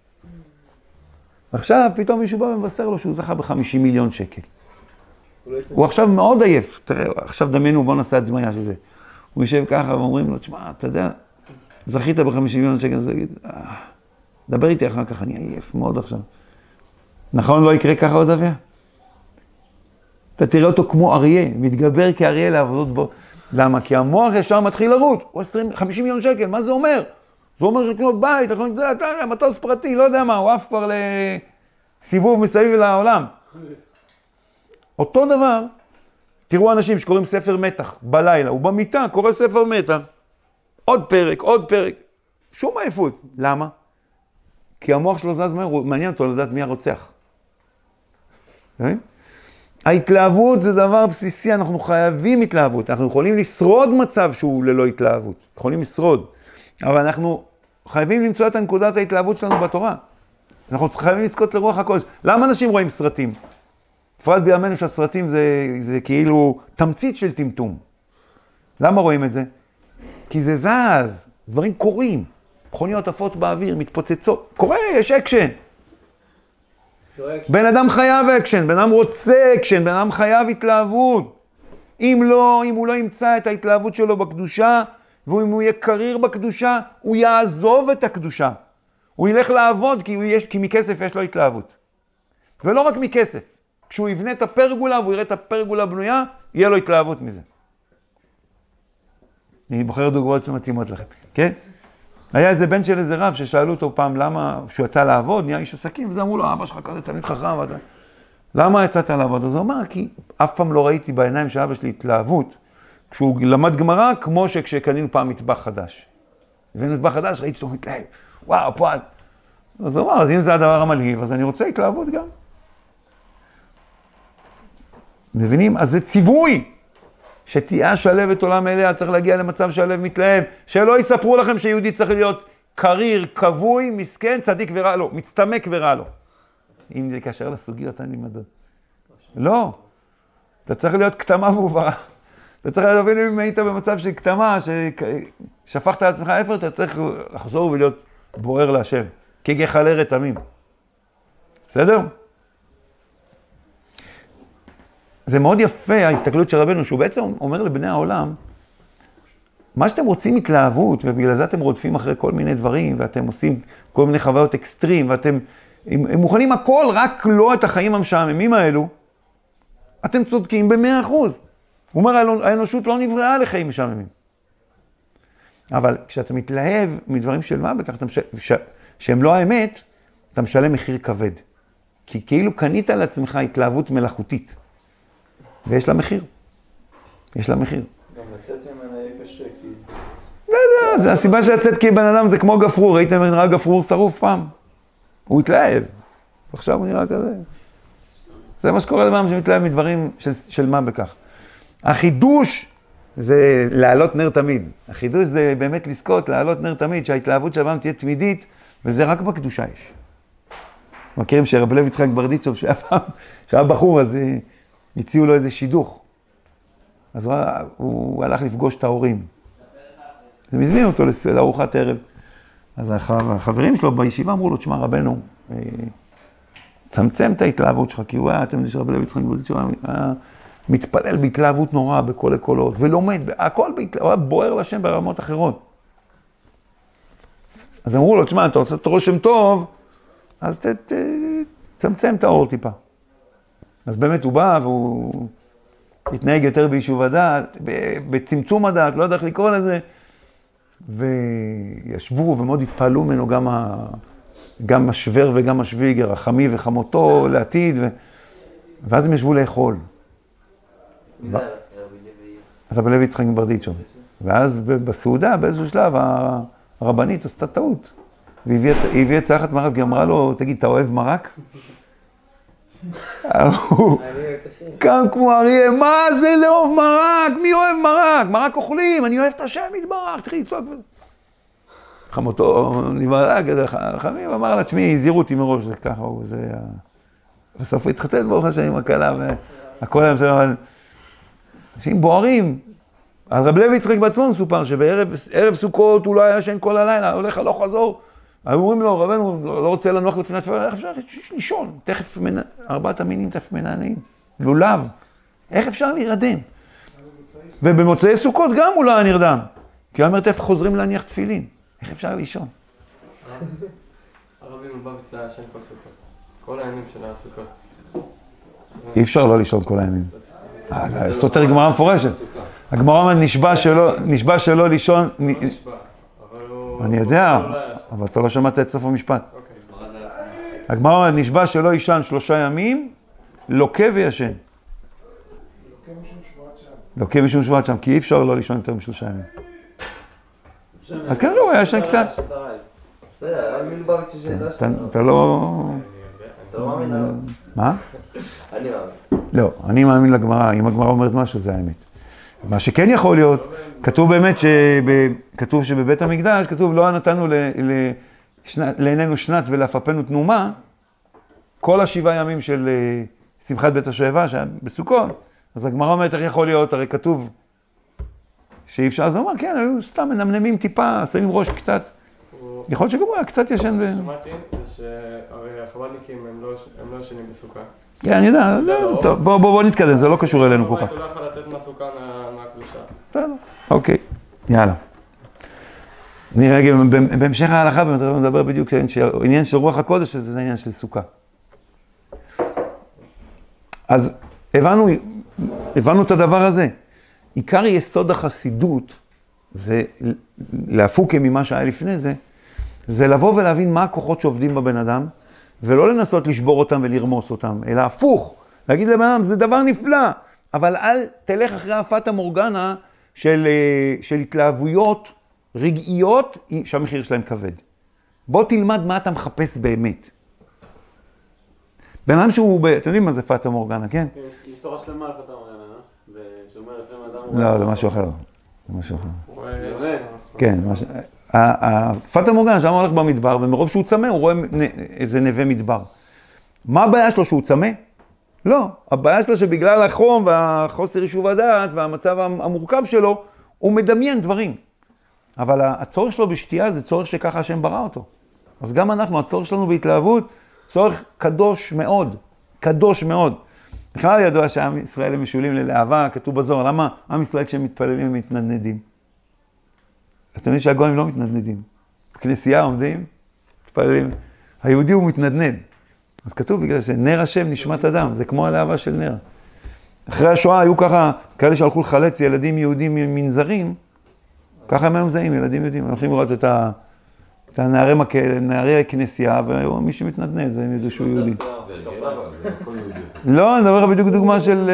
עכשיו פתאום מישהו בא ומבשר לו שהוא זכה ב-חמישים מיליון שקל. הוא עכשיו מאוד עייף, תראה, עכשיו דמיינו, בוא נעשה הדמיה של זה. הוא יושב ככה ואומרים לו, תשמע, אתה יודע, זכית ב-חמישים מיליון שקל, אז יגיד, דבר איתי אחר כך, אני עייף מאוד עכשיו. נכון, לא יקרה ככה עוד דבר? אתה תראה אותו כמו אריה, מתגבר כאריה לעבודות בו. למה? כי המוח ישר מתחיל לרוץ, הוא עשרים חמישים מיליון שקל, מה זה אומר? זה אומר שקנות בית, מטוס פרטי, לא יודע מה, הוא עף כבר לסיבוב מסביב לעולם. אותו דבר, תראו אנשים שקוראים ספר מתח בלילה, הוא במיטה קורא ספר מתח, עוד פרק, עוד פרק, שום עייפות. למה? כי המוח שלו זז מהר, הוא מעניין אותו לדעת מי הרוצח. ההתלהבות זה דבר בסיסי, אנחנו חייבים התלהבות, אנחנו יכולים לשרוד מצב שהוא ללא התלהבות, יכולים לשרוד, אבל אנחנו חייבים למצוא את הנקודת ההתלהבות שלנו בתורה. אנחנו חייבים לזכות לרוח הקודש. למה אנשים רואים סרטים? בפרט בימינו שהסרטים זה, זה כאילו תמצית של טמטום. למה רואים את זה? כי זה זז, דברים קורים, מכוניות עפות באוויר, מתפוצצות, קורה, יש אקשן. בן אדם חייב אקשן, בן אדם רוצה אקשן, בן אדם חייב התלהבות. אם לא, אם הוא לא ימצא את ההתלהבות שלו בקדושה, ואם הוא יהיה קריר בקדושה, הוא יעזוב את הקדושה. הוא ילך לעבוד כי, יש, כי מכסף יש לו התלהבות. ולא רק מכסף. כשהוא יבנה את הפרגולה והוא יראה את הפרגולה בנויה, יהיה לו התלהבות מזה. אני בוחר דוגמאות שמתאימות לכם, כן? היה איזה בן של איזה רב ששאלו אותו פעם למה, שהוא יצא לעבוד, נהיה איש עסקים, וזה אמרו לו, אבא שלך כזה תמיד חכם, ואתה... למה יצאת לעבוד? אז הוא אמר, כי אף פעם לא ראיתי בעיניים של אבא שלי התלהבות, כשהוא למד גמרא, כמו שכשקנינו פעם מטבח חדש. הבאנו מטבח חדש, ראיתי אותו מתלהב, וואו, פה... אז הוא אמר, אז אם זה הדבר המלהיב, אז אני רוצה התלהבות גם. מבינים? אז זה ציווי. שתהיה שלבת עולם אליה, צריך להגיע למצב שהלב מתלהב, שלא יספרו לכם שיהודי צריך להיות קריר, כבוי, מסכן, צדיק ורע לו, מצטמק ורע לו. אם זה קשר לסוגיות, אני מדע. לא. אתה צריך להיות כתמה ועוברה. אתה צריך להבין אם היית במצב של כתמה, ששפכת על עצמך אפר, אתה צריך לחזור ולהיות בוער להשם. כגחלי רתמים. בסדר? זה מאוד יפה, ההסתכלות של רבנו, שהוא בעצם אומר לבני העולם, מה שאתם רוצים התלהבות, ובגלל זה אתם רודפים אחרי כל מיני דברים, ואתם עושים כל מיני חוויות אקסטרים, ואתם הם, הם מוכנים הכל, רק לא את החיים המשעממים האלו, אתם צודקים במאה אחוז. הוא אומר, האנושות לא נבראה לחיים משעממים. אבל כשאתה מתלהב מדברים של מה בכך, מש... ש... שהם לא האמת, אתה משלם מחיר כבד. כי כאילו קנית על עצמך התלהבות מלאכותית. ויש לה מחיר. יש לה מחיר. גם לצאת ממנה יהיה קשה, כי... לא יודע, זה הסיבה שלצאת כי בן אדם זה כמו גפרור. ראיתם נראה גפרור שרוף פעם? הוא התלהב. ועכשיו הוא נראה כזה. זה מה שקורה לבן שמתלהב מדברים של, של מה בכך. החידוש זה להעלות נר תמיד. החידוש זה באמת לזכות, להעלות נר תמיד, שההתלהבות של הבן תהיה תמידית, וזה רק בקדושה יש. מכירים שרב לוי יצחק ברדיצ'וב, שהיה בחור, אז הציעו לו איזה שידוך. אז הוא, הוא הלך לפגוש את ההורים. אז הם הזמינו אותו לארוחת ערב. אז החברים שלו בישיבה אמרו לו, תשמע רבנו, צמצם את ההתלהבות שלך, כי הוא היה, אתם יודעים שרב לוי יצחק ברדיצ'וב, היה מתפלל בהתלהבות נורא בכל הקולות, ולומד, הכל בהתלהבות, הוא היה בוער לשם ברמות אחרות. אז אמרו לו, תשמע, אתה עושה את רושם טוב, אז ת, ת, צמצם את האור טיפה. אז באמת הוא בא והוא התנהג יותר ביישוב הדעת, בצמצום הדעת, לא יודע איך לקרוא לזה, וישבו ומאוד התפעלו ממנו גם, ה, גם השוור וגם השוויגר, החמי וחמותו לעתיד, ו, ואז הם ישבו לאכול. רבי לוי יצחק ברדיצ'וב. ואז בסעודה, באיזשהו שלב, הרבנית עשתה טעות. והיא הביאה צלחת מרק, היא אמרה לו, תגיד, אתה אוהב מרק? הוא קם כמו אריה, מה זה לאהוב מרק? מי אוהב מרק? מרק אוכלים, אני אוהב את השם יתברך, תחיל לצעוק. חמותו נברק, חמים, אמר לה, תשמעי, הזהירו אותי מראש, זה ככה, זה... בסוף התחתן ברוך השם עם הקלה, והכל היה מסוים, אבל... אנשים בוערים. על רב לוי יצחק בעצמו מסופר, שבערב סוכות הוא לא היה ישן כל הלילה, הולך הלוך חזור. היו אומרים לו, רבנו, לא רוצה לנוח לפני התפילה, איך אפשר לישון? תכף, ארבעת המינים תכף מנענעים. לולב. איך אפשר להירדם? ובמוצאי סוכות גם הוא לא היה נרדם. כי הוא אומר, תכף חוזרים להניח תפילין. איך אפשר לישון? הרבי מלובביץ' היה ישן כל סוכות. כל הימים של הסוכות. אי אפשר לא לישון כל הימים. סותר גמרא מפורשת. הגמרא אומרת, נשבע שלא, נשבע שלא לישון, לא נשבע, אבל הוא... אני יודע, הוא לא היה שם. אבל אתה לא שמעת את סוף המשפט. אוקיי. הגמרא אומרת, נשבע שלא יישן שלושה ימים, לוקה וישן. לוקה משום שבועת שם, כי אי אפשר לא לישון יותר משלושה ימים. אז כן, לא, הוא היה ישן קצת. בסדר, הרב מלובביץ' יש את אתה- אתה לא... אתה לא מאמין הרב? מה? אני מאמין. לא, אני מאמין לגמרא, אם הגמרא אומרת משהו, זה האמת. מה שכן יכול להיות, כתוב באמת, שב- כתוב שבבית המקדש, כתוב לא נתנו ל- לשנת- לעינינו שנת ולעפפנו תנומה, כל השבעה ימים של אה, שמחת בית השואבה, שהיה בסוכות, אז הגמרא אומרת איך יכול להיות, הרי כתוב שאי אפשר, אז הוא אמר, כן, היו סתם מנמנמים טיפה, שמים ראש קצת, הוא- יכול להיות שגם הוא היה קצת ישן ו... שמעתי שהרי החב"דניקים הם לא הם לא ישנים בסוכה. כן, אני יודע, זה- טוב, בוא, בוא, בוא נתקדם, זה לא קשור אלינו כל בבית כך. הוא לא יכול לצאת מהסוכה מה- מהקדושה. בסדר, אוקיי, יאללה. נראה, גם בהמשך ההלכה, באמת, נדבר בדיוק, העניין של רוח הקודש, זה העניין של סוכה. אז הבנו, הבנו את הדבר הזה. עיקר יסוד החסידות, זה להפוקם ממה שהיה לפני זה, זה לבוא ולהבין מה הכוחות שעובדים בבן אדם, ולא לנסות לשבור אותם ולרמוס אותם, אלא הפוך, להגיד לבן אדם, זה דבר נפלא, אבל אל תלך אחרי הפטה מורגנה של, של התלהבויות רגעיות, שהמחיר שלהם כבד. בוא תלמד מה אתה מחפש באמת. בן אדם שהוא, אתם יודעים מה זה פטה מורגנה, כן? יש תורה שלמה על פטה מורגנה, אה? שאומר לפעמים אדם... לא, זה משהו אחר. זה משהו אחר. הוא- באמת? כן, הפטה מורגנה שם הולך במדבר, ומרוב שהוא צמא הוא רואה איזה נווה מדבר. מה הבעיה שלו שהוא צמא? לא, הבעיה שלו שבגלל החום והחוסר יישוב הדעת והמצב המורכב שלו, הוא מדמיין דברים. אבל הצורך שלו בשתייה זה צורך שככה השם ברא אותו. אז גם אנחנו, הצורך שלנו בהתלהבות, צורך קדוש מאוד, קדוש מאוד. בכלל ידוע שעם ישראל הם משולים ללהבה, כתוב בזוהר, למה עם ישראל כשהם מתפללים הם מתנדנדים? אתם יודעים שהגויים לא מתנדנדים. בכנסייה עומדים, מתפללים. היהודי הוא מתנדנד. אז כתוב בגלל שנר השם נשמת אדם, זה כמו הלהבה של נר. אחרי השואה היו ככה, כאלה שהלכו לחלץ ילדים יהודים ממנזרים, ככה הם היום זהים, ילדים יהודים. הם הולכים לראות את, ה, את הנערי מקל, נערי הכנסייה, ומי שמתנדנד, זה הם ידעו שהוא יהודי. זה הרגל אבל, זה הכל יהודי. לא, אני מדבר לך בדיוק דוגמה של,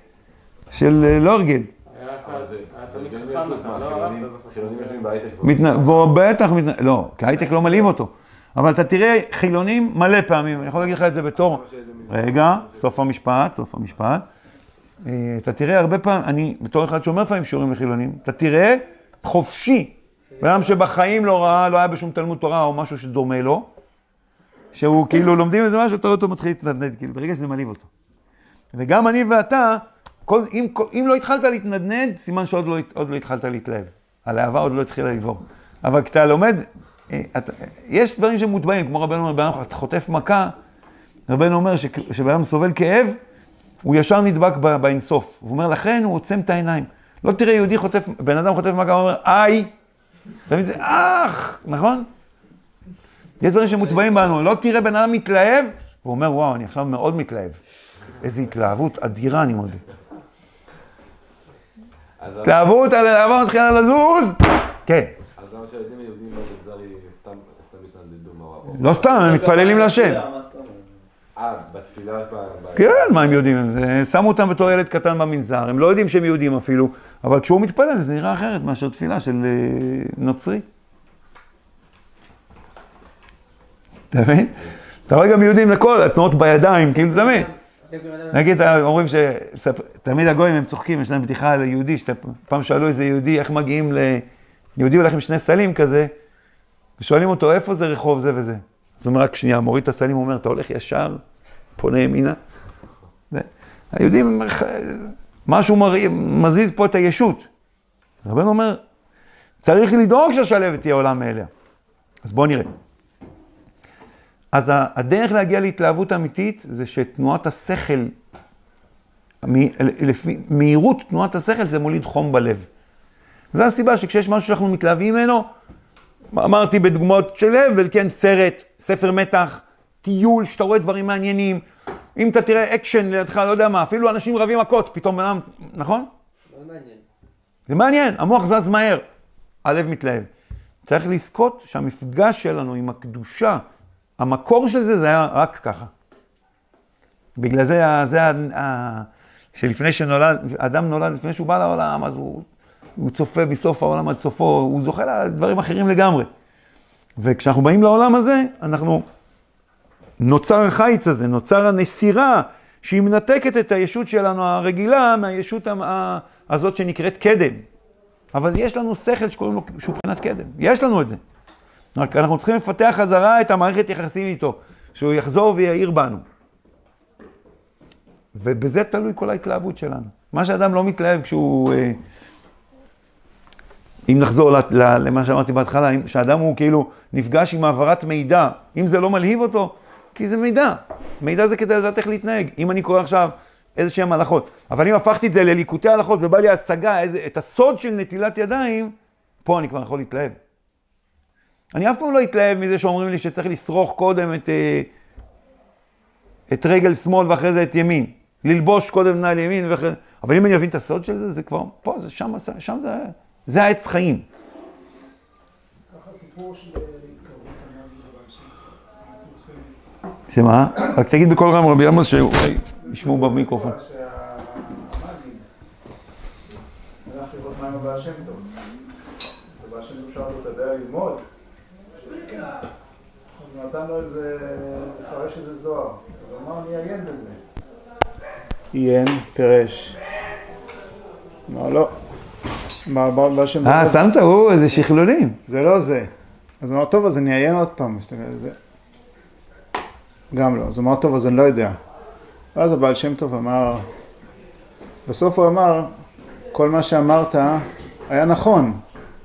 של לא הרגל. היה אחד, אבל זה היה זה תמיד הגיוני חכם הפוך, לך, מה, לא חילונים- הרב, אתה חילונים יושבים בהייטק. מתנ... והוא בטח, מתנ... לא, כי ההייטק לא מלאים אותו. אבל אתה תראה חילונים מלא פעמים, אני יכול להגיד לך את זה בתור, רגע, סוף המשפט, סוף המשפט. אה, אתה תראה הרבה פעמים, אני בתור אחד שאומר פעמים שיעורים לחילונים, אתה תראה חופשי, בן שבחיים לא ראה, לא היה בשום תלמוד תורה או משהו שדומה לו, שהוא כאילו לומדים איזה משהו, אתה רואה אותו מתחיל להתנדנד, כאילו ברגע שזה מלהיב אותו. וגם אני ואתה, כל, אם, אם לא התחלת להתנדנד, סימן שעוד לא, עוד לא התחלת להתלהב. הלהבה עוד לא התחילה לעבור. אבל כשאתה לומד, אתה, יש דברים שמוטבעים, כמו רבנו אומר, בן אתה חוטף מכה, רבנו אומר שבן אדם סובל כאב, הוא ישר נדבק באינסוף. הוא אומר, לכן הוא עוצם את העיניים. לא תראה יהודי חוטף, בן אדם חוטף מכה, הוא אומר, איי, תמיד זה, אך, נכון? יש דברים שמוטבעים בנו, לא תראה בן אדם מתלהב, והוא אומר, וואו, אני עכשיו מאוד מתלהב. איזו התלהבות אדירה אני מודה. התלהבות, הלהבה מתחילה לזוז. כן. אז למה שהילדים היהודים במגזר סתם סתם מתנדנדו מהרב? לא סתם, הם מתפללים להשם. אה, בתפילה... ב- ב- כן, מה הם יודעים? הם שמו אותם בתור ילד קטן במנזר, הם לא יודעים שהם יהודים אפילו, אבל כשהוא מתפלל זה נראה אחרת מאשר תפילה של אה, נוצרי. אתה מבין? אתה רואה גם יהודים לכל, התנועות בידיים, כאילו אתה מבין? נגיד, אומרים שתמיד הגויים הם צוחקים, יש להם בדיחה על יהודי, שפעם שאלו איזה יהודי, איך מגיעים ל... יהודי הולך עם שני סלים כזה, ושואלים אותו, איפה זה רחוב זה וזה? זאת אומרת, רק שנייה, מוריד את הסלים, הוא אומר, אתה הולך ישר, פונה ימינה. היהודים, משהו מזיז פה את הישות. רבנו אומר, צריך לדאוג שהשלבת תהיה עולם מאליה. אז בואו נראה. אז הדרך להגיע להתלהבות אמיתית, זה שתנועת השכל, לפי מהירות תנועת השכל, זה מוליד חום בלב. זו הסיבה שכשיש משהו שאנחנו מתלהבים ממנו, אמרתי בדוגמאות של הבל, כן, סרט, ספר מתח, טיול, שאתה רואה דברים מעניינים, אם אתה תראה אקשן לידך, לא יודע מה, אפילו אנשים רבים מכות, פתאום בנם, נכון? לא מעניין. זה מעניין, המוח זז מהר, הלב מתלהב. צריך לזכות שהמפגש שלנו עם הקדושה, המקור של זה, זה היה רק ככה. בגלל זה, זה ה... שלפני שנולד, אדם נולד לפני שהוא בא לעולם, אז הוא, הוא צופה בסוף העולם עד סופו, הוא זוכה לדברים אחרים לגמרי. וכשאנחנו באים לעולם הזה, אנחנו, נוצר החיץ הזה, נוצר הנסירה, שהיא מנתקת את הישות שלנו הרגילה, מהישות הזאת שנקראת קדם. אבל יש לנו שכל שקוראים לו שהוא בחינת קדם. יש לנו את זה. רק אנחנו צריכים לפתח חזרה את המערכת יחסים איתו, שהוא יחזור ויעיר בנו. ובזה תלוי כל ההתלהבות שלנו. מה שאדם לא מתלהב כשהוא, אם נחזור למה שאמרתי בהתחלה, שאדם הוא כאילו נפגש עם העברת מידע, אם זה לא מלהיב אותו, כי זה מידע. מידע זה כדי לדעת איך להתנהג. אם אני קורא עכשיו איזה שהם הלכות, אבל אם הפכתי את זה לליקוטי הלכות ובא לי השגה, איזה, את הסוד של נטילת ידיים, פה אני כבר יכול להתלהב. אני אף פעם לא אתלהב מזה שאומרים לי שצריך לסרוך קודם את, את רגל שמאל ואחרי זה את ימין. ללבוש קודם נעל ימין ואחרי... אבל אם אני אבין את הסוד של זה, זה כבר פה, זה שם, שם זה, זה העץ חיים. ככה סיפור של להתקרבות הנהג. שמה? רק תגיד בכל רם רבי עמוס שאולי ישמעו במיקרופון. שהמגיד הלך לראות מה עם הבעל שם טוב. הבעל שם טוב שאל אותו, אתה יודע ללמוד? אז נתן לו איזה, לפרש איזה זוהר. אז הוא אמר, אני אעיין בזה. עיין, פרש. אמר, לא. אמר, בעל שם טוב. אה, שמת הוא איזה שכלולים. זה לא זה. אז הוא אמר, טוב, אז אני אעיין עוד פעם. מסתכל על זה. גם לא. אז הוא אמר, טוב, אז אני לא יודע. ואז הבעל שם טוב אמר, בסוף הוא אמר, כל מה שאמרת היה נכון,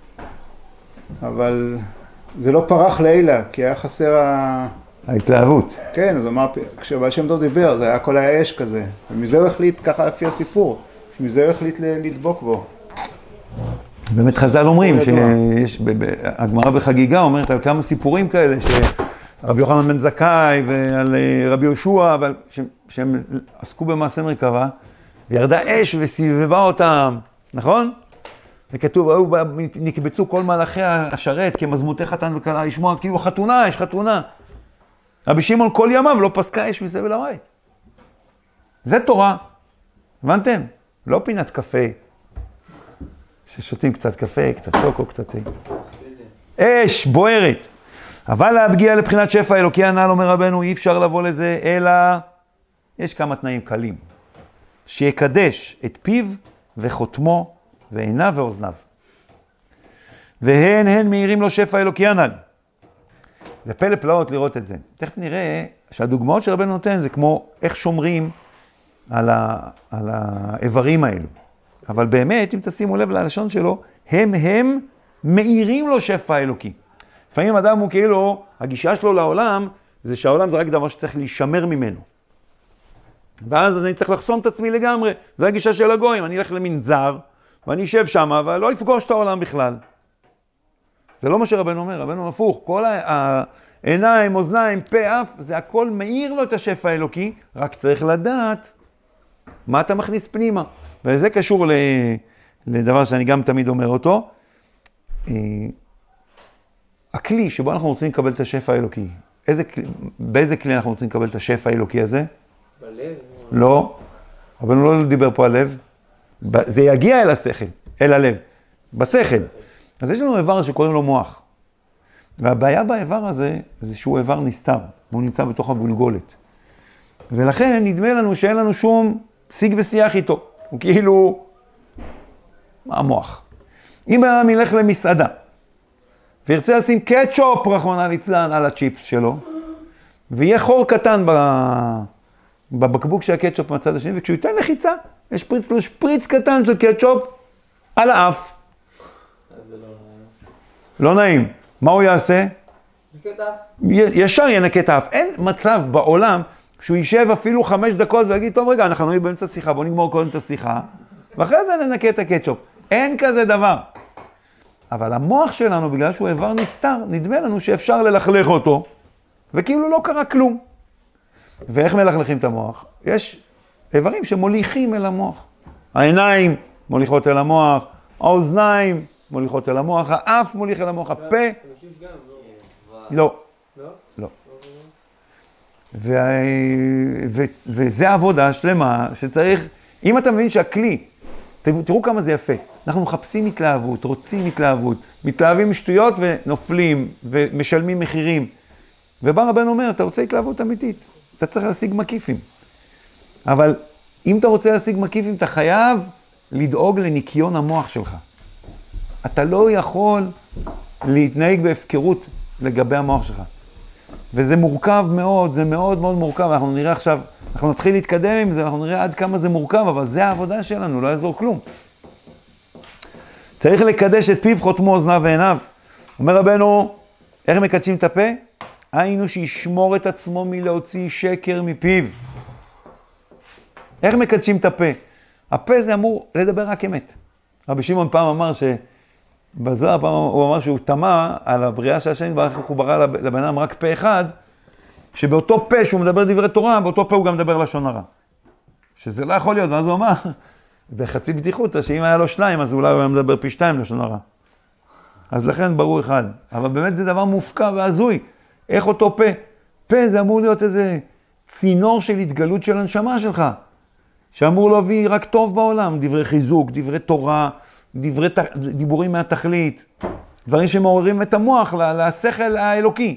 אבל זה לא פרח לילה, כי היה חסר ה... ההתלהבות. כן, אז הוא אמר, כשהבעל שם טוב דיבר, זה היה כל היה אש כזה. ומזה הוא החליט, ככה לפי הסיפור, שמזה הוא החליט לדבוק בו. באמת חז"ל אומרים, שיש, הגמרא בחגיגה אומרת על כמה סיפורים כאלה, שרבי יוחנן בן זכאי ועל רבי יהושע, אבל שהם עסקו במעשה מרכבה, וירדה אש וסביבה אותם, נכון? וכתוב, נקבצו כל מלאכי השרת כמזמותי חתן וכלה, לשמוע כאילו חתונה, יש חתונה. רבי שמעון כל ימיו לא פסקה אש מסביב לבית. זה תורה, הבנתם? לא פינת קפה. ששותים קצת קפה, קצת שוקו, קצת... אש, בוערת. אבל להגיע לבחינת שפע אלוקי הנ"ל, אומר רבנו, אי אפשר לבוא לזה, אלא יש כמה תנאים קלים. שיקדש את פיו וחותמו ועיניו ואוזניו. והן הן מאירים לו שפע אלוקי הנ"ל. זה פלא פלאות לראות את זה. תכף נראה שהדוגמאות שרבנו נותן זה כמו איך שומרים על, ה... על האיברים האלו. אבל באמת, אם תשימו לב ללשון שלו, הם הם מאירים לו שפע אלוקי. לפעמים אדם הוא כאילו, הגישה שלו לעולם, זה שהעולם זה רק דבר שצריך להישמר ממנו. ואז אני צריך לחסום את עצמי לגמרי. זו הגישה של הגויים, אני אלך למנזר, ואני אשב שם, אבל לא אפגוש את העולם בכלל. זה לא מה שרבנו אומר, רבנו הפוך. כל העיניים, אוזניים, פה, אף, זה הכל מאיר לו את השפע האלוקי, רק צריך לדעת מה אתה מכניס פנימה. וזה קשור לדבר שאני גם תמיד אומר אותו. הכלי שבו אנחנו רוצים לקבל את השפע האלוקי, איזה, באיזה כלי אנחנו רוצים לקבל את השפע האלוקי הזה? בלב? לא, אבל הוא לא דיבר פה על לב. זה יגיע אל השכל, אל הלב, בשכל. אז יש לנו איבר שקוראים לו מוח. והבעיה באיבר הזה, זה שהוא איבר נסתר, הוא נמצא בתוך הגולגולת. ולכן נדמה לנו שאין לנו שום שיג ושיח איתו. הוא כאילו, מה המוח? אם האדם ילך למסעדה, וירצה לשים קטשופ רחמנא ליצלן על הצ'יפס שלו, ויהיה חור קטן בבקבוק של הקטשופ מהצד השני, וכשהוא ייתן לחיצה, יש פריץ לו שפריץ קטן של קטשופ על האף. זה לא נעים. לא נעים. מה הוא יעשה? נקטע. ישר ינקה את האף. אין מצב בעולם שהוא יישב אפילו חמש דקות ויגיד, טוב רגע, אנחנו נהיה באמצע שיחה, בוא נגמור קודם את השיחה, ואחרי זה ננקה את הקטשופ. אין כזה דבר. אבל המוח שלנו, בגלל שהוא איבר נסתר, נדמה לנו שאפשר ללכלך אותו, וכאילו לא קרה כלום. ואיך מלכלכים את המוח? יש איברים שמוליכים אל המוח. העיניים מוליכות אל המוח, האוזניים מוליכות אל המוח, האף מוליך אל המוח, הפה, המשיש גם, לא. לא. לא? לא. ו... ו... וזה עבודה שלמה שצריך, אם אתה מבין שהכלי, תראו כמה זה יפה, אנחנו מחפשים התלהבות, רוצים התלהבות, מתלהבים משטויות ונופלים ומשלמים מחירים. ובא רבנו אומר, אתה רוצה התלהבות אמיתית, אתה צריך להשיג מקיפים. אבל אם אתה רוצה להשיג מקיפים, אתה חייב לדאוג לניקיון המוח שלך. אתה לא יכול להתנהג בהפקרות לגבי המוח שלך. וזה מורכב מאוד, זה מאוד מאוד מורכב. אנחנו נראה עכשיו, אנחנו נתחיל להתקדם עם זה, אנחנו נראה עד כמה זה מורכב, אבל זה העבודה שלנו, לא יעזור כלום. צריך לקדש את פיו, חותמו, אוזניו ועיניו. אומר רבנו, איך מקדשים את הפה? היינו שישמור את עצמו מלהוציא שקר מפיו. איך מקדשים את הפה? הפה זה אמור לדבר רק אמת. רבי שמעון פעם אמר שבזוהר פעם הוא אמר שהוא תמה על הבריאה של השם, ואיך הוא ברא לבן אדם רק פה אחד, שבאותו פה שהוא מדבר דברי תורה, באותו פה הוא גם מדבר לשון הרע. שזה לא יכול להיות, ואז הוא אמר, בחצי בדיחות, שאם היה לו שניים, אז אולי הוא היה מדבר פי שתיים לשון הרע. אז לכן ברור אחד. אבל באמת זה דבר מופקע והזוי. איך אותו פה? פה זה אמור להיות איזה צינור של התגלות של הנשמה שלך, שאמור להביא רק טוב בעולם, דברי חיזוק, דברי תורה, דברי, דיבורים מהתכלית, דברים שמעוררים את המוח לשכל האלוקי.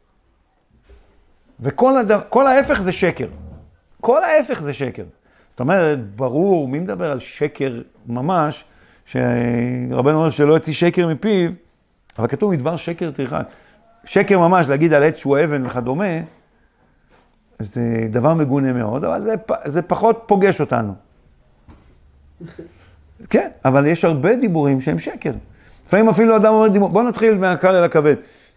וכל הד... כל ההפך זה שקר. כל ההפך זה שקר. זאת אומרת, ברור, מי מדבר על שקר ממש, שרבנו אומר שלא יוציא שקר מפיו, אבל כתוב מדבר שקר תרחק. שקר ממש, להגיד על עץ שהוא אבן וכדומה, זה דבר מגונה מאוד, אבל זה, זה פחות פוגש אותנו. כן, אבל יש הרבה דיבורים שהם שקר. לפעמים אפילו אדם אומר דיבור, בוא נתחיל מהקל אל הכבד.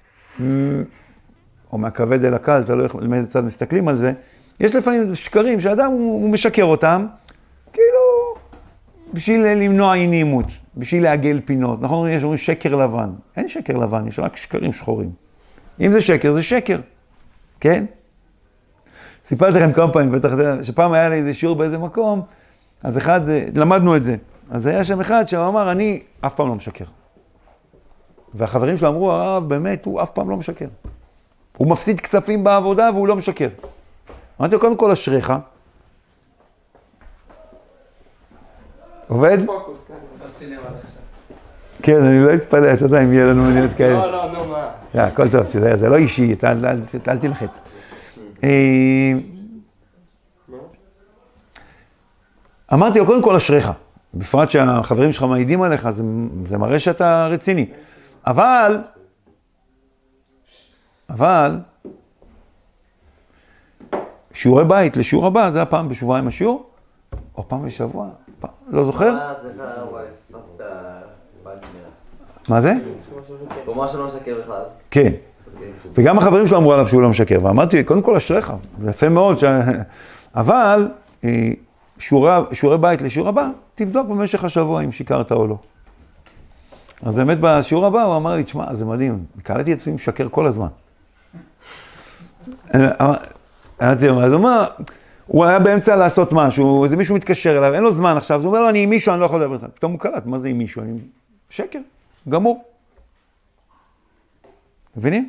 או מהכבד אל הקל, אתה לא יודע מאיזה צד מסתכלים על זה. יש לפעמים שקרים שאדם הוא, הוא משקר אותם, כאילו, בשביל למנוע אי-נעימות, בשביל לעגל פינות. נכון, יש אומרים שקר לבן. אין שקר לבן, יש רק שקרים שחורים. אם זה שקר, זה שקר. כן? סיפרתי לכם כמה פעמים, בטח, שפעם היה לי איזה שיעור באיזה מקום, אז אחד, למדנו את זה. אז היה שם אחד שהוא אמר, אני אף פעם לא משקר. והחברים שלו אמרו, הרב, באמת, הוא אף פעם לא משקר. הוא מפסיד כספים בעבודה והוא לא משקר. אמרתי לו, קודם כל אשריך. עובד? כן, אני לא אתפלא, אתה יודע, אם יהיה לנו מניות כאלה. לא, לא, נו, מה? יא, הכל טוב, זה לא אישי, אל תלחץ. אמרתי לו, קודם כל אשריך. בפרט שהחברים שלך מעידים עליך, זה מראה שאתה רציני. אבל, אבל, שיעורי בית לשיעור הבא, זה הפעם בשבועיים השיעור, או פעם בשבוע, לא זוכר? מה זה? הוא אמר שלא משקר בכלל. כן. וגם החברים שלו אמרו עליו שהוא לא משקר, ואמרתי, קודם כל אשריך, זה יפה מאוד, ש... אבל שיעורי, שיעורי בית לשיעור הבא, תבדוק במשך השבוע אם שיקרת או לא. אז באמת בשיעור הבא הוא אמר לי, תשמע, זה מדהים, קלטתי את עצמי משקר כל הזמן. אמרתי לו, אז הוא אומר, הוא היה באמצע לעשות משהו, איזה מישהו מתקשר אליו, אין לו זמן עכשיו, אז הוא אומר לו, אני עם מישהו, אני לא יכול לדבר איתך. פתאום הוא קלט, מה זה עם מישהו? אני... שקר, גמור. מבינים?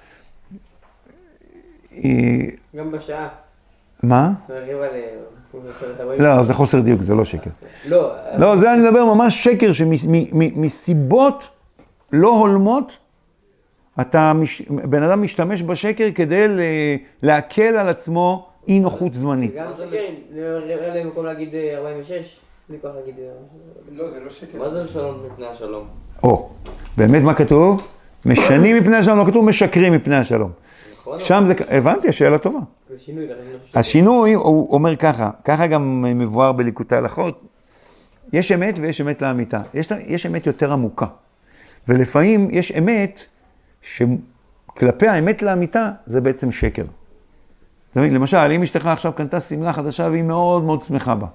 גם בשעה. מה? לא, זה חוסר דיוק, זה לא שקר. לא. לא, זה אני מדבר ממש שקר, שמסיבות לא הולמות, אתה, בן אדם משתמש בשקר כדי להקל על עצמו אי נוחות זמנית. גם שקר, נראה להם במקום להגיד ארבעים ושש, אני כוח להגיד... לא, זה לא שקר. מה זה לשנות מפני השלום? או, באמת מה כתוב? משנים מפני השלום, לא כתוב משקרים מפני השלום. שם זה, הבנתי, השאלה טובה. זה שינוי. השינוי הוא אומר ככה, ככה גם מבואר בליקוטי הלכות, יש אמת ויש אמת לאמיתה. יש, יש אמת יותר עמוקה. ולפעמים יש אמת שכלפי האמת לאמיתה זה בעצם שקר. למשל, אם אשתך עכשיו קנתה שמלה חדשה והיא מאוד מאוד שמחה בה.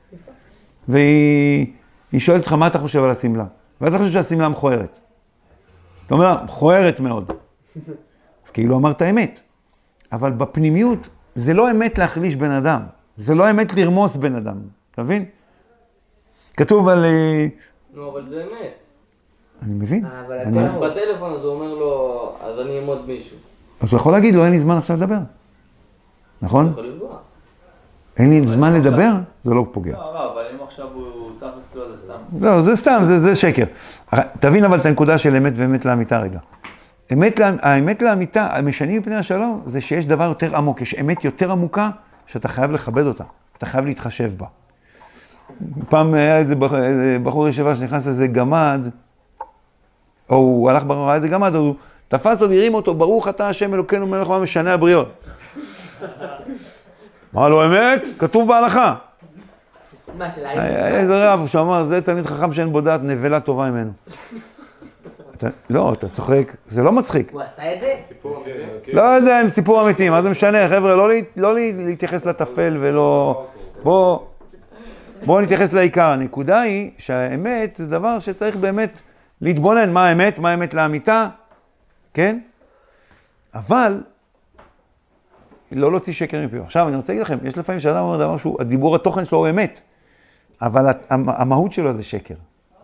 והיא שואלת אותך מה אתה חושב על השמלה. ואתה חושב שהשמלה מכוערת. אתה אומר, מכוערת מאוד. אז כאילו אמרת אמת. אבל בפנימיות זה לא אמת להחליש בן אדם. זה לא אמת לרמוס בן אדם. אתה מבין? כתוב על, נו, אבל זה אמת. אני מבין. אבל אני- אז בטלפון אז הוא אומר לו, אז אני אעמוד מישהו. אז הוא יכול להגיד לו, אין לי זמן עכשיו לדבר. נכון? זה יכול לפגוע. אין לי זמן לדבר, זה לא פוגע. לא, לא, אבל אם עכשיו הוא תכלס לא, זה סתם. לא, זה סתם, זה, זה שקר. תבין אבל את הנקודה של אמת ואמת לאמיתה רגע. אמת, לה- האמת לאמיתה, המשנים מפני השלום, זה שיש דבר יותר עמוק, יש אמת יותר עמוקה, שאתה חייב לכבד אותה, אתה חייב להתחשב בה. פעם היה איזה בחור, איזה בחור ישיבה שנכנס לאיזה גמד, או הוא הלך ברור, היה איזה גמד, הוא תפס לו והרים אותו, ברוך אתה השם אלוקינו מלך העולם משנה הבריות. אמר לו אמת, כתוב בהלכה. מה, של היה העיר? איזה רב שאמר, זה תלמיד חכם שאין בו דעת, נבלה טובה ממנו. אתה- לא, אתה צוחק, זה לא מצחיק. הוא עשה את זה? סיפור אמיתי. לא יודע אם סיפור אמיתי, מה זה משנה, חבר'ה, לא, לה- לא לה- להתייחס לטפל ולא... בוא, בוא נתייחס לעיקר. הנקודה היא שהאמת זה דבר שצריך באמת להתבונן, מה האמת, מה האמת לאמיתה, כן? אבל לא להוציא שקר מפיו. עכשיו, אני רוצה להגיד לכם, יש לפעמים שאדם אומר דבר שהוא, הדיבור, התוכן שלו הוא אמת, אבל המ- המהות שלו זה שקר.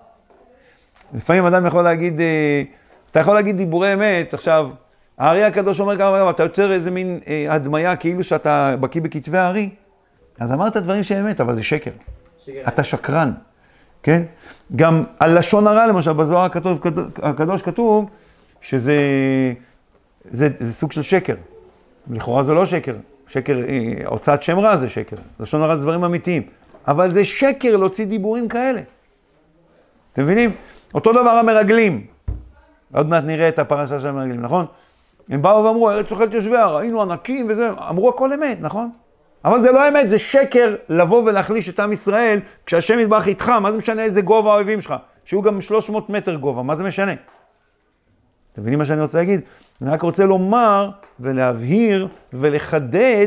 לפעמים אדם יכול להגיד, אה, אתה יכול להגיד דיבורי אמת, עכשיו, הארי הקדוש אומר כמה וכמה, אתה יוצר איזה מין אה, הדמיה כאילו שאתה בקיא בכתבי הארי, אז אמרת דברים שהם אמת, אבל זה שקר. אתה שקרן, כן? גם על לשון הרע, למשל, בזוהר הקדוש, הקדוש כתוב שזה זה, זה סוג של שקר. לכאורה זה לא שקר. שקר, אה, הוצאת שם רע זה שקר. לשון הרע זה דברים אמיתיים. אבל זה שקר להוציא דיבורים כאלה. אתם מבינים? אותו דבר המרגלים. עוד מעט נראה את הפרשה של המרגלים, נכון? הם באו ואמרו, ארץ אוכלת יושביה, ראינו ענקים וזה, אמרו הכל אמת, נכון? אבל זה לא אמת, זה שקר לבוא ולהחליש את עם ישראל, כשהשם יתברך איתך, מה זה משנה איזה גובה האויבים שלך? שיהיו גם שלוש מאות מטר גובה, מה זה משנה? אתם מבינים מה שאני רוצה להגיד? אני רק רוצה לומר ולהבהיר ולחדד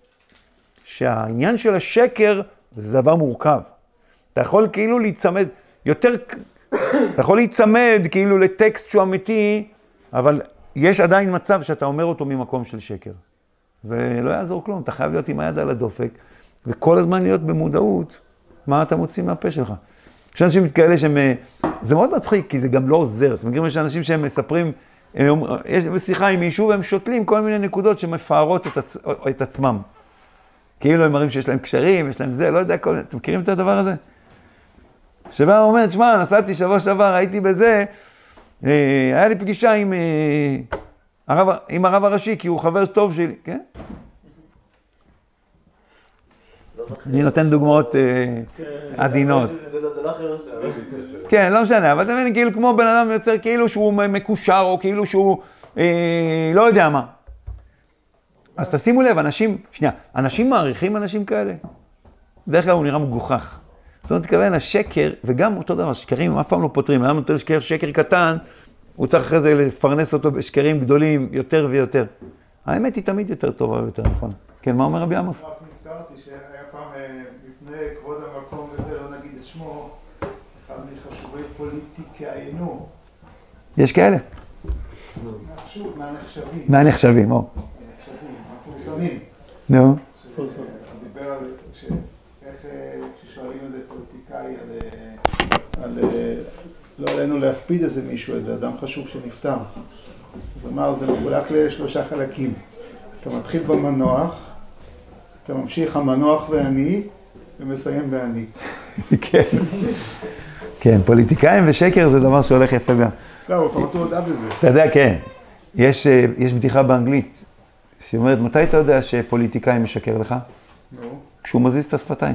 שהעניין של השקר זה דבר מורכב. אתה יכול כאילו להיצמד, יותר, אתה יכול להיצמד כאילו לטקסט שהוא אמיתי, אבל יש עדיין מצב שאתה אומר אותו ממקום של שקר. ולא יעזור כלום, אתה חייב להיות עם היד על הדופק, וכל הזמן להיות במודעות מה אתה מוציא מהפה שלך. יש אנשים כאלה שהם, זה מאוד מצחיק, כי זה גם לא עוזר. אתם מכירים, יש אנשים שהם מספרים, הם, יש בשיחה עם מישהו, והם שותלים כל מיני נקודות שמפארות את, עצ, את עצמם. כאילו הם מראים שיש להם קשרים, יש להם זה, לא יודע, כל... אתם מכירים את הדבר הזה? שבא אומר, תשמע, נסעתי שבוע שעבר, הייתי בזה, היה לי פגישה עם, הרב, עם הרב הראשי, כי הוא חבר טוב שלי, כן? אני נותן דוגמאות עדינות. זה לא אחר שם. כן, לא משנה, אבל אתה מבין, כאילו כמו בן אדם יוצר כאילו שהוא מקושר, או כאילו שהוא לא יודע מה. אז תשימו לב, אנשים, שנייה, אנשים מעריכים אנשים כאלה. בדרך כלל הוא נראה מגוחך. זאת אומרת, תכוון, השקר, וגם אותו דבר, שקרים הם אף פעם לא פותרים. למה נותן שקר, שקר קטן, הוא צריך אחרי זה לפרנס אותו בשקרים גדולים יותר ויותר. האמת היא תמיד יותר טובה ויותר נכון. כן, מה אומר רבי עמוס? רק נזכרתי שהיה פעם, לפני כבוד המקום וזה, לא נגיד את שמו, אחד מחשובי פוליטיקאינו. יש כאלה? חשוב, מהנחשבים. מהנחשבים, או. מהנחשבים, המפורסמים. נו. דיבר על ש- איך כששואלים איזה פוליטיקאי על, על, לא עלינו להספיד איזה מישהו, איזה אדם חשוב שנפטר. אז אמר, זה מחולק לשלושה חלקים. אתה מתחיל במנוח, אתה ממשיך המנוח ואני, ומסיים באני. כן. כן, פוליטיקאים ושקר זה דבר שהולך יפה גם. לא, לפחות הוא הודע בזה. אתה יודע, כן. יש, יש בדיחה באנגלית, שאומרת, מתי אתה יודע שפוליטיקאי משקר לך? נו. כשהוא מזיז את השפתיים.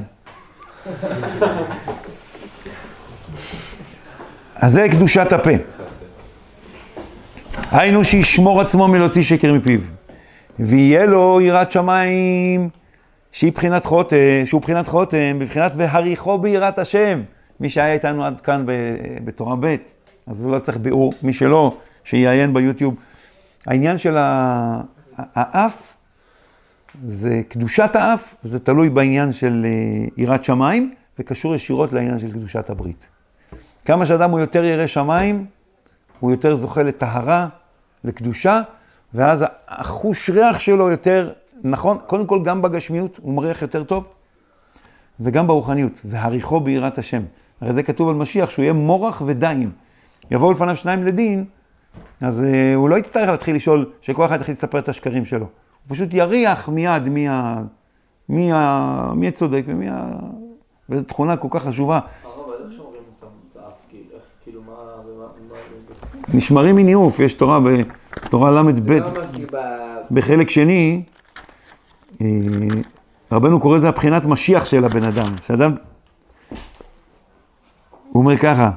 אז זה קדושת הפה. היינו שישמור עצמו מלהוציא שקר מפיו. ויהיה לו יראת שמיים, שהיא בחינת חותם, שהוא בחינת חותם, בבחינת והריחו ביראת השם. מי שהיה איתנו עד כאן בתורה ב', אז הוא לא צריך ביאור, מי שלא, שיעיין ביוטיוב. העניין של האף, זה קדושת האף, זה תלוי בעניין של יראת שמיים, וקשור ישירות לעניין של קדושת הברית. כמה שאדם הוא יותר ירא שמיים, הוא יותר זוכה לטהרה, לקדושה, ואז החוש ריח שלו יותר, נכון, קודם כל גם בגשמיות הוא מריח יותר טוב, וגם ברוחניות, והריחו ביראת השם. הרי זה כתוב על משיח, שהוא יהיה מורח ודיים. יבואו לפניו שניים לדין, אז uh, הוא לא יצטרך להתחיל לשאול, שכל אחד יתחיל לספר את השקרים שלו. הוא פשוט יריח מיד מי, ה... מי, ה... מי הצודק ומי ה... וזו תכונה כל כך חשובה. הרב, איך שומרים את האף? כאילו מה... נשמרים מניאוף, יש תורה בתורה למד ב' בחלק שני, רבנו קורא לזה הבחינת משיח של הבן אדם. שאדם, הוא אומר ככה,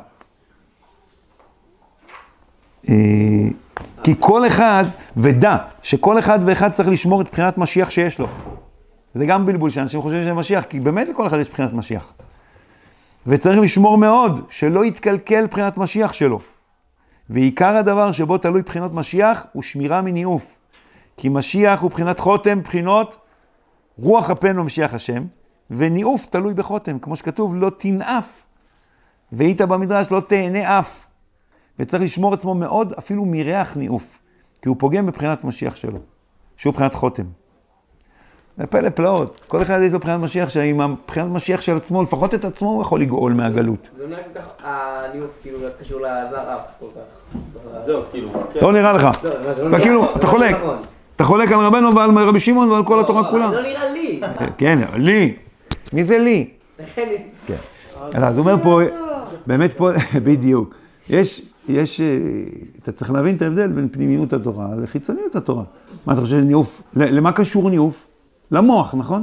כי כל אחד, ודע שכל אחד ואחד צריך לשמור את בחינת משיח שיש לו. זה גם בלבול שאנשים חושבים שזה משיח, כי באמת לכל אחד יש בחינת משיח. וצריך לשמור מאוד שלא יתקלקל בחינת משיח שלו. ועיקר הדבר שבו תלוי בחינות משיח הוא שמירה מניאוף. כי משיח הוא בחינת חותם, בחינות רוח אפנו משיח השם, וניאוף תלוי בחותם, כמו שכתוב, לא תנאף. והיית במדרש, לא תהנה אף. וצריך לשמור עצמו מאוד, אפילו מריח ניאוף, כי הוא פוגם בבחינת משיח שלו, שהוא בחינת חותם. פלא פלאות, כל אחד יש לו בחינת משיח, שעם הבחינת משיח של עצמו, לפחות את עצמו הוא יכול לגאול מהגלות. זה נראה כל כך, הניאוף כאילו קשור לזר אף כל כך. זהו, כאילו. לא נראה לך. אתה כאילו, אתה חולק. אתה חולק על רבנו ועל רבי שמעון ועל כל התורה כולה. לא נראה לי. כן, לי. מי זה לי? כן. אז הוא אומר פה, באמת פה, בדיוק. יש, יש, אתה צריך להבין את ההבדל בין פנימיות התורה לחיצוניות התורה. מה אתה חושב, ניאוף, למה קשור ניאוף? למוח, נכון?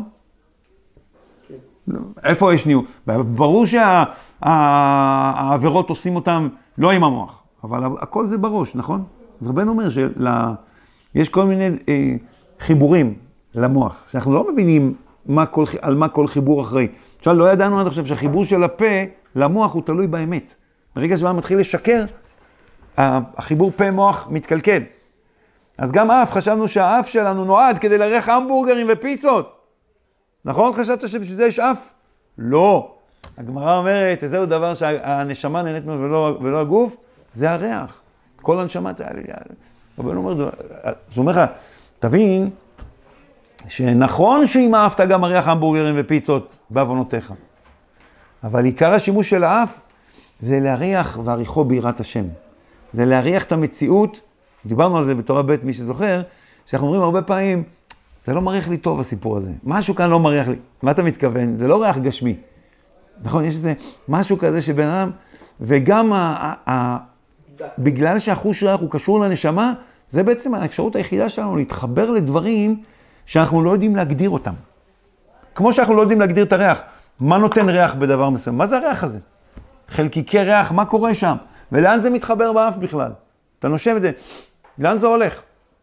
איפה יש ניאוף? ברור שהעבירות עושים אותם לא עם המוח, אבל הכל זה בראש, נכון? אז רבנו אומר שיש כל מיני חיבורים למוח, שאנחנו לא מבינים על מה כל חיבור אחראי. עכשיו, לא ידענו עד עכשיו שהחיבור של הפה למוח הוא תלוי באמת. ברגע שבא מתחיל לשקר, החיבור פה מוח מתקלקל. אז גם אף, חשבנו שהאף שלנו נועד כדי להריח המבורגרים ופיצות. נכון? חשבת שבשביל זה יש אף? לא. הגמרא אומרת, זהו דבר שהנשמה נהנית ממנו ולא, ולא הגוף, זה הריח. כל הנשמה, רבנו אומר, זאת אומרת לך, תבין שנכון שאם האף אתה גם מריח המבורגרים ופיצות בעוונותיך. אבל עיקר השימוש של האף זה להריח ועריכו ביראת השם. זה להריח את המציאות, דיברנו על זה בתורה ב' מי שזוכר, שאנחנו אומרים הרבה פעמים, זה לא מריח לי טוב הסיפור הזה, משהו כאן לא מריח לי. מה אתה מתכוון? זה לא ריח גשמי. נכון, יש איזה משהו כזה שבין אדם, וגם ה- ה- בגלל שהחוש ריח הוא קשור לנשמה, זה בעצם האפשרות היחידה שלנו להתחבר לדברים שאנחנו לא יודעים להגדיר אותם. כמו שאנחנו לא יודעים להגדיר את הריח. מה נותן ריח בדבר מסוים? מה זה הריח הזה? חלקיקי ריח, מה קורה שם? ולאן זה מתחבר באף בכלל? אתה נושם את זה, לאן זה הולך?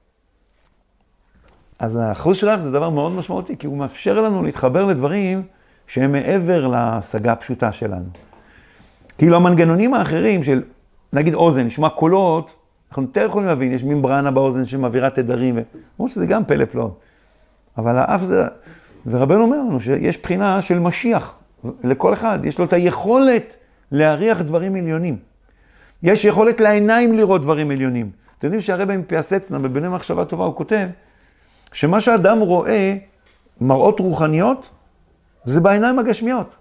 אז החוש ריח זה דבר מאוד משמעותי, כי הוא מאפשר לנו להתחבר לדברים שהם מעבר להשגה הפשוטה שלנו. כאילו המנגנונים האחרים של, נגיד אוזן, נשמע קולות, אנחנו יותר יכולים להבין, יש ממברנה באוזן שמעבירה תדרים, למרות שזה גם פלא פלאות. אבל האף זה, ורבנו אומר לנו שיש בחינה של משיח, לכל אחד, יש לו את היכולת להריח דברים עליונים. יש יכולת לעיניים לראות דברים עליונים. אתם יודעים שהרבא מפייסצנה, בבני מחשבה טובה, הוא כותב, שמה שאדם רואה, מראות רוחניות, זה בעיניים הגשמיות.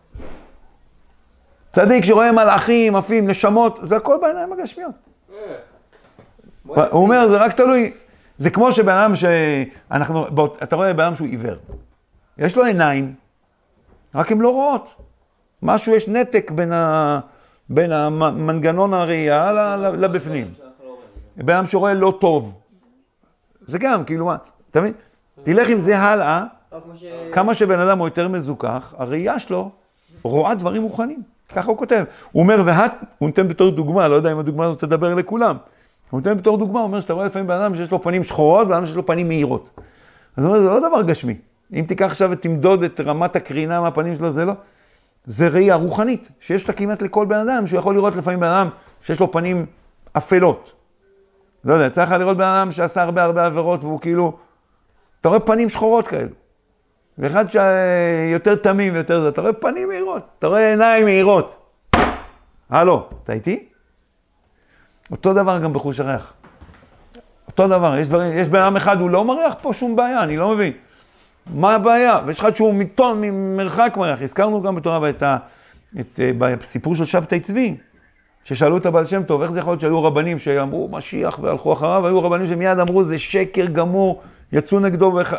צדיק שרואה מלאכים, עפים, נשמות, זה הכל בעיניים הגשמיות. הוא אומר, זה רק תלוי, זה כמו שבאדם שאנחנו, אתה רואה באדם שהוא עיוור. יש לו עיניים, רק הן לא רואות. משהו, יש נתק בין, ה, בין המנגנון הראייה לבפנים. באדם שרואה לא טוב. זה גם, כאילו מה, אתה מבין? תלך עם זה הלאה, כמה שבן אדם הוא יותר מזוכח, הראייה שלו רואה דברים מוכנים. ככה הוא כותב. הוא אומר, והת, הוא נותן בתור דוגמה, לא יודע אם הדוגמה הזאת תדבר לכולם. הוא נותן בתור דוגמה, הוא אומר שאתה רואה לפעמים בן אדם שיש לו פנים שחורות, בן אדם שיש לו פנים מהירות. אז הוא אומר, זה לא דבר גשמי. אם תיקח עכשיו ותמדוד את רמת הקרינה מהפנים שלו, זה לא. זה ראייה רוחנית, שיש לה כמעט לכל בן אדם, שהוא יכול לראות לפעמים בן אדם שיש לו פנים אפלות. לא יודע, צריך לראות בן אדם שעשה הרבה הרבה עבירות, והוא כאילו, אתה רואה פנים שחורות כאלו. ואחד שיותר תמים ויותר זה, אתה רואה פנים מהירות, אתה רואה עיניים מהירות. הלו, אתה איתי? אותו דבר גם בחוש הריח. אותו דבר, יש, דברים, יש בן אדם אחד, הוא לא מריח פה שום בעיה, אני לא מבין. מה הבעיה? ויש אחד שהוא מטון, ממרחק מריח. הזכרנו גם בתורה את, ה, את, בסיפור של שבתאי צבי, ששאלו את הבעל שם טוב, איך זה יכול להיות שהיו רבנים שאמרו משיח והלכו אחריו, והיו רבנים שמיד אמרו זה שקר גמור, יצאו נגדו בח...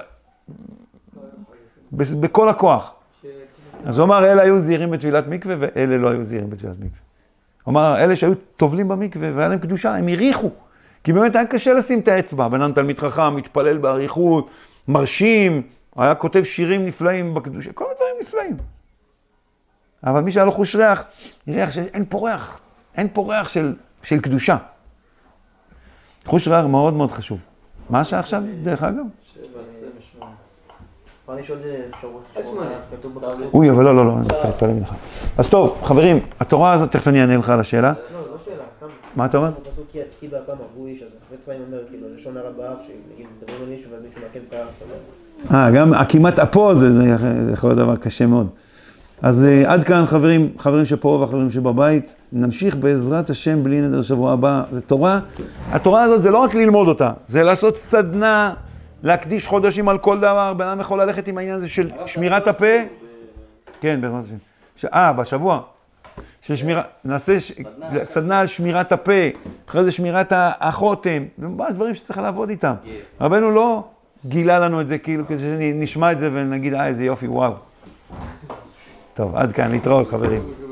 בכל הכוח. אז הוא אמר, אלה היו זהירים בטבילת מקווה, ואלה לא היו זהירים בטבילת מקווה. הוא אמר, אלה שהיו טובלים במקווה, והיה להם קדושה, הם הריחו. כי באמת היה קשה לשים את האצבע. בן אדם תלמיד חכם, מתפלל באריכות, מרשים, היה כותב שירים נפלאים בקדושה, כל מיני דברים נפלאים. אבל מי שהיה לו חוש ריח, ריח שאין פה ריח, אין פה ריח של, של קדושה. חוש ריח מאוד מאוד חשוב. מה השעה עכשיו, דרך אגב? אני שואל אפשרות כתוב בפסוק. אוי, אבל לא, לא, לא, אני רוצה להתפלל ממך. אז טוב, חברים, התורה הזאת, תכף אני אענה לך על השאלה. לא, לא שאלה, סתם. מה אתה אומר? בפסוק כי בהפעם הרגו איש, אז אחרי צבעים אומר, כאילו, לשון הרע באף, שנגיד, מדברים על מישהו, ואז מישהו מעקל את האף. אה, גם כמעט אפו, זה יכול להיות דבר קשה מאוד. אז עד כאן, חברים, חברים שפה וחברים שבבית, נמשיך בעזרת השם בלי נדר שבוע הבא. זה תורה. התורה הזאת זה לא רק ללמוד אותה, זה לעשות סדנה, להקדיש חודשים על כל דבר. בן אדם יכול ללכת עם העניין הזה של שמירת הפה. כן, בעזרת השם. אה, בשבוע. של שמירה, נעשה סדנה על שמירת הפה, אחרי זה שמירת החותם, זה ממש דברים שצריך לעבוד איתם. רבנו לא גילה לנו את זה, כאילו, כדי שנשמע את זה ונגיד, אה, איזה יופי, וואו. טוב, עד כאן, להתראות, חברים.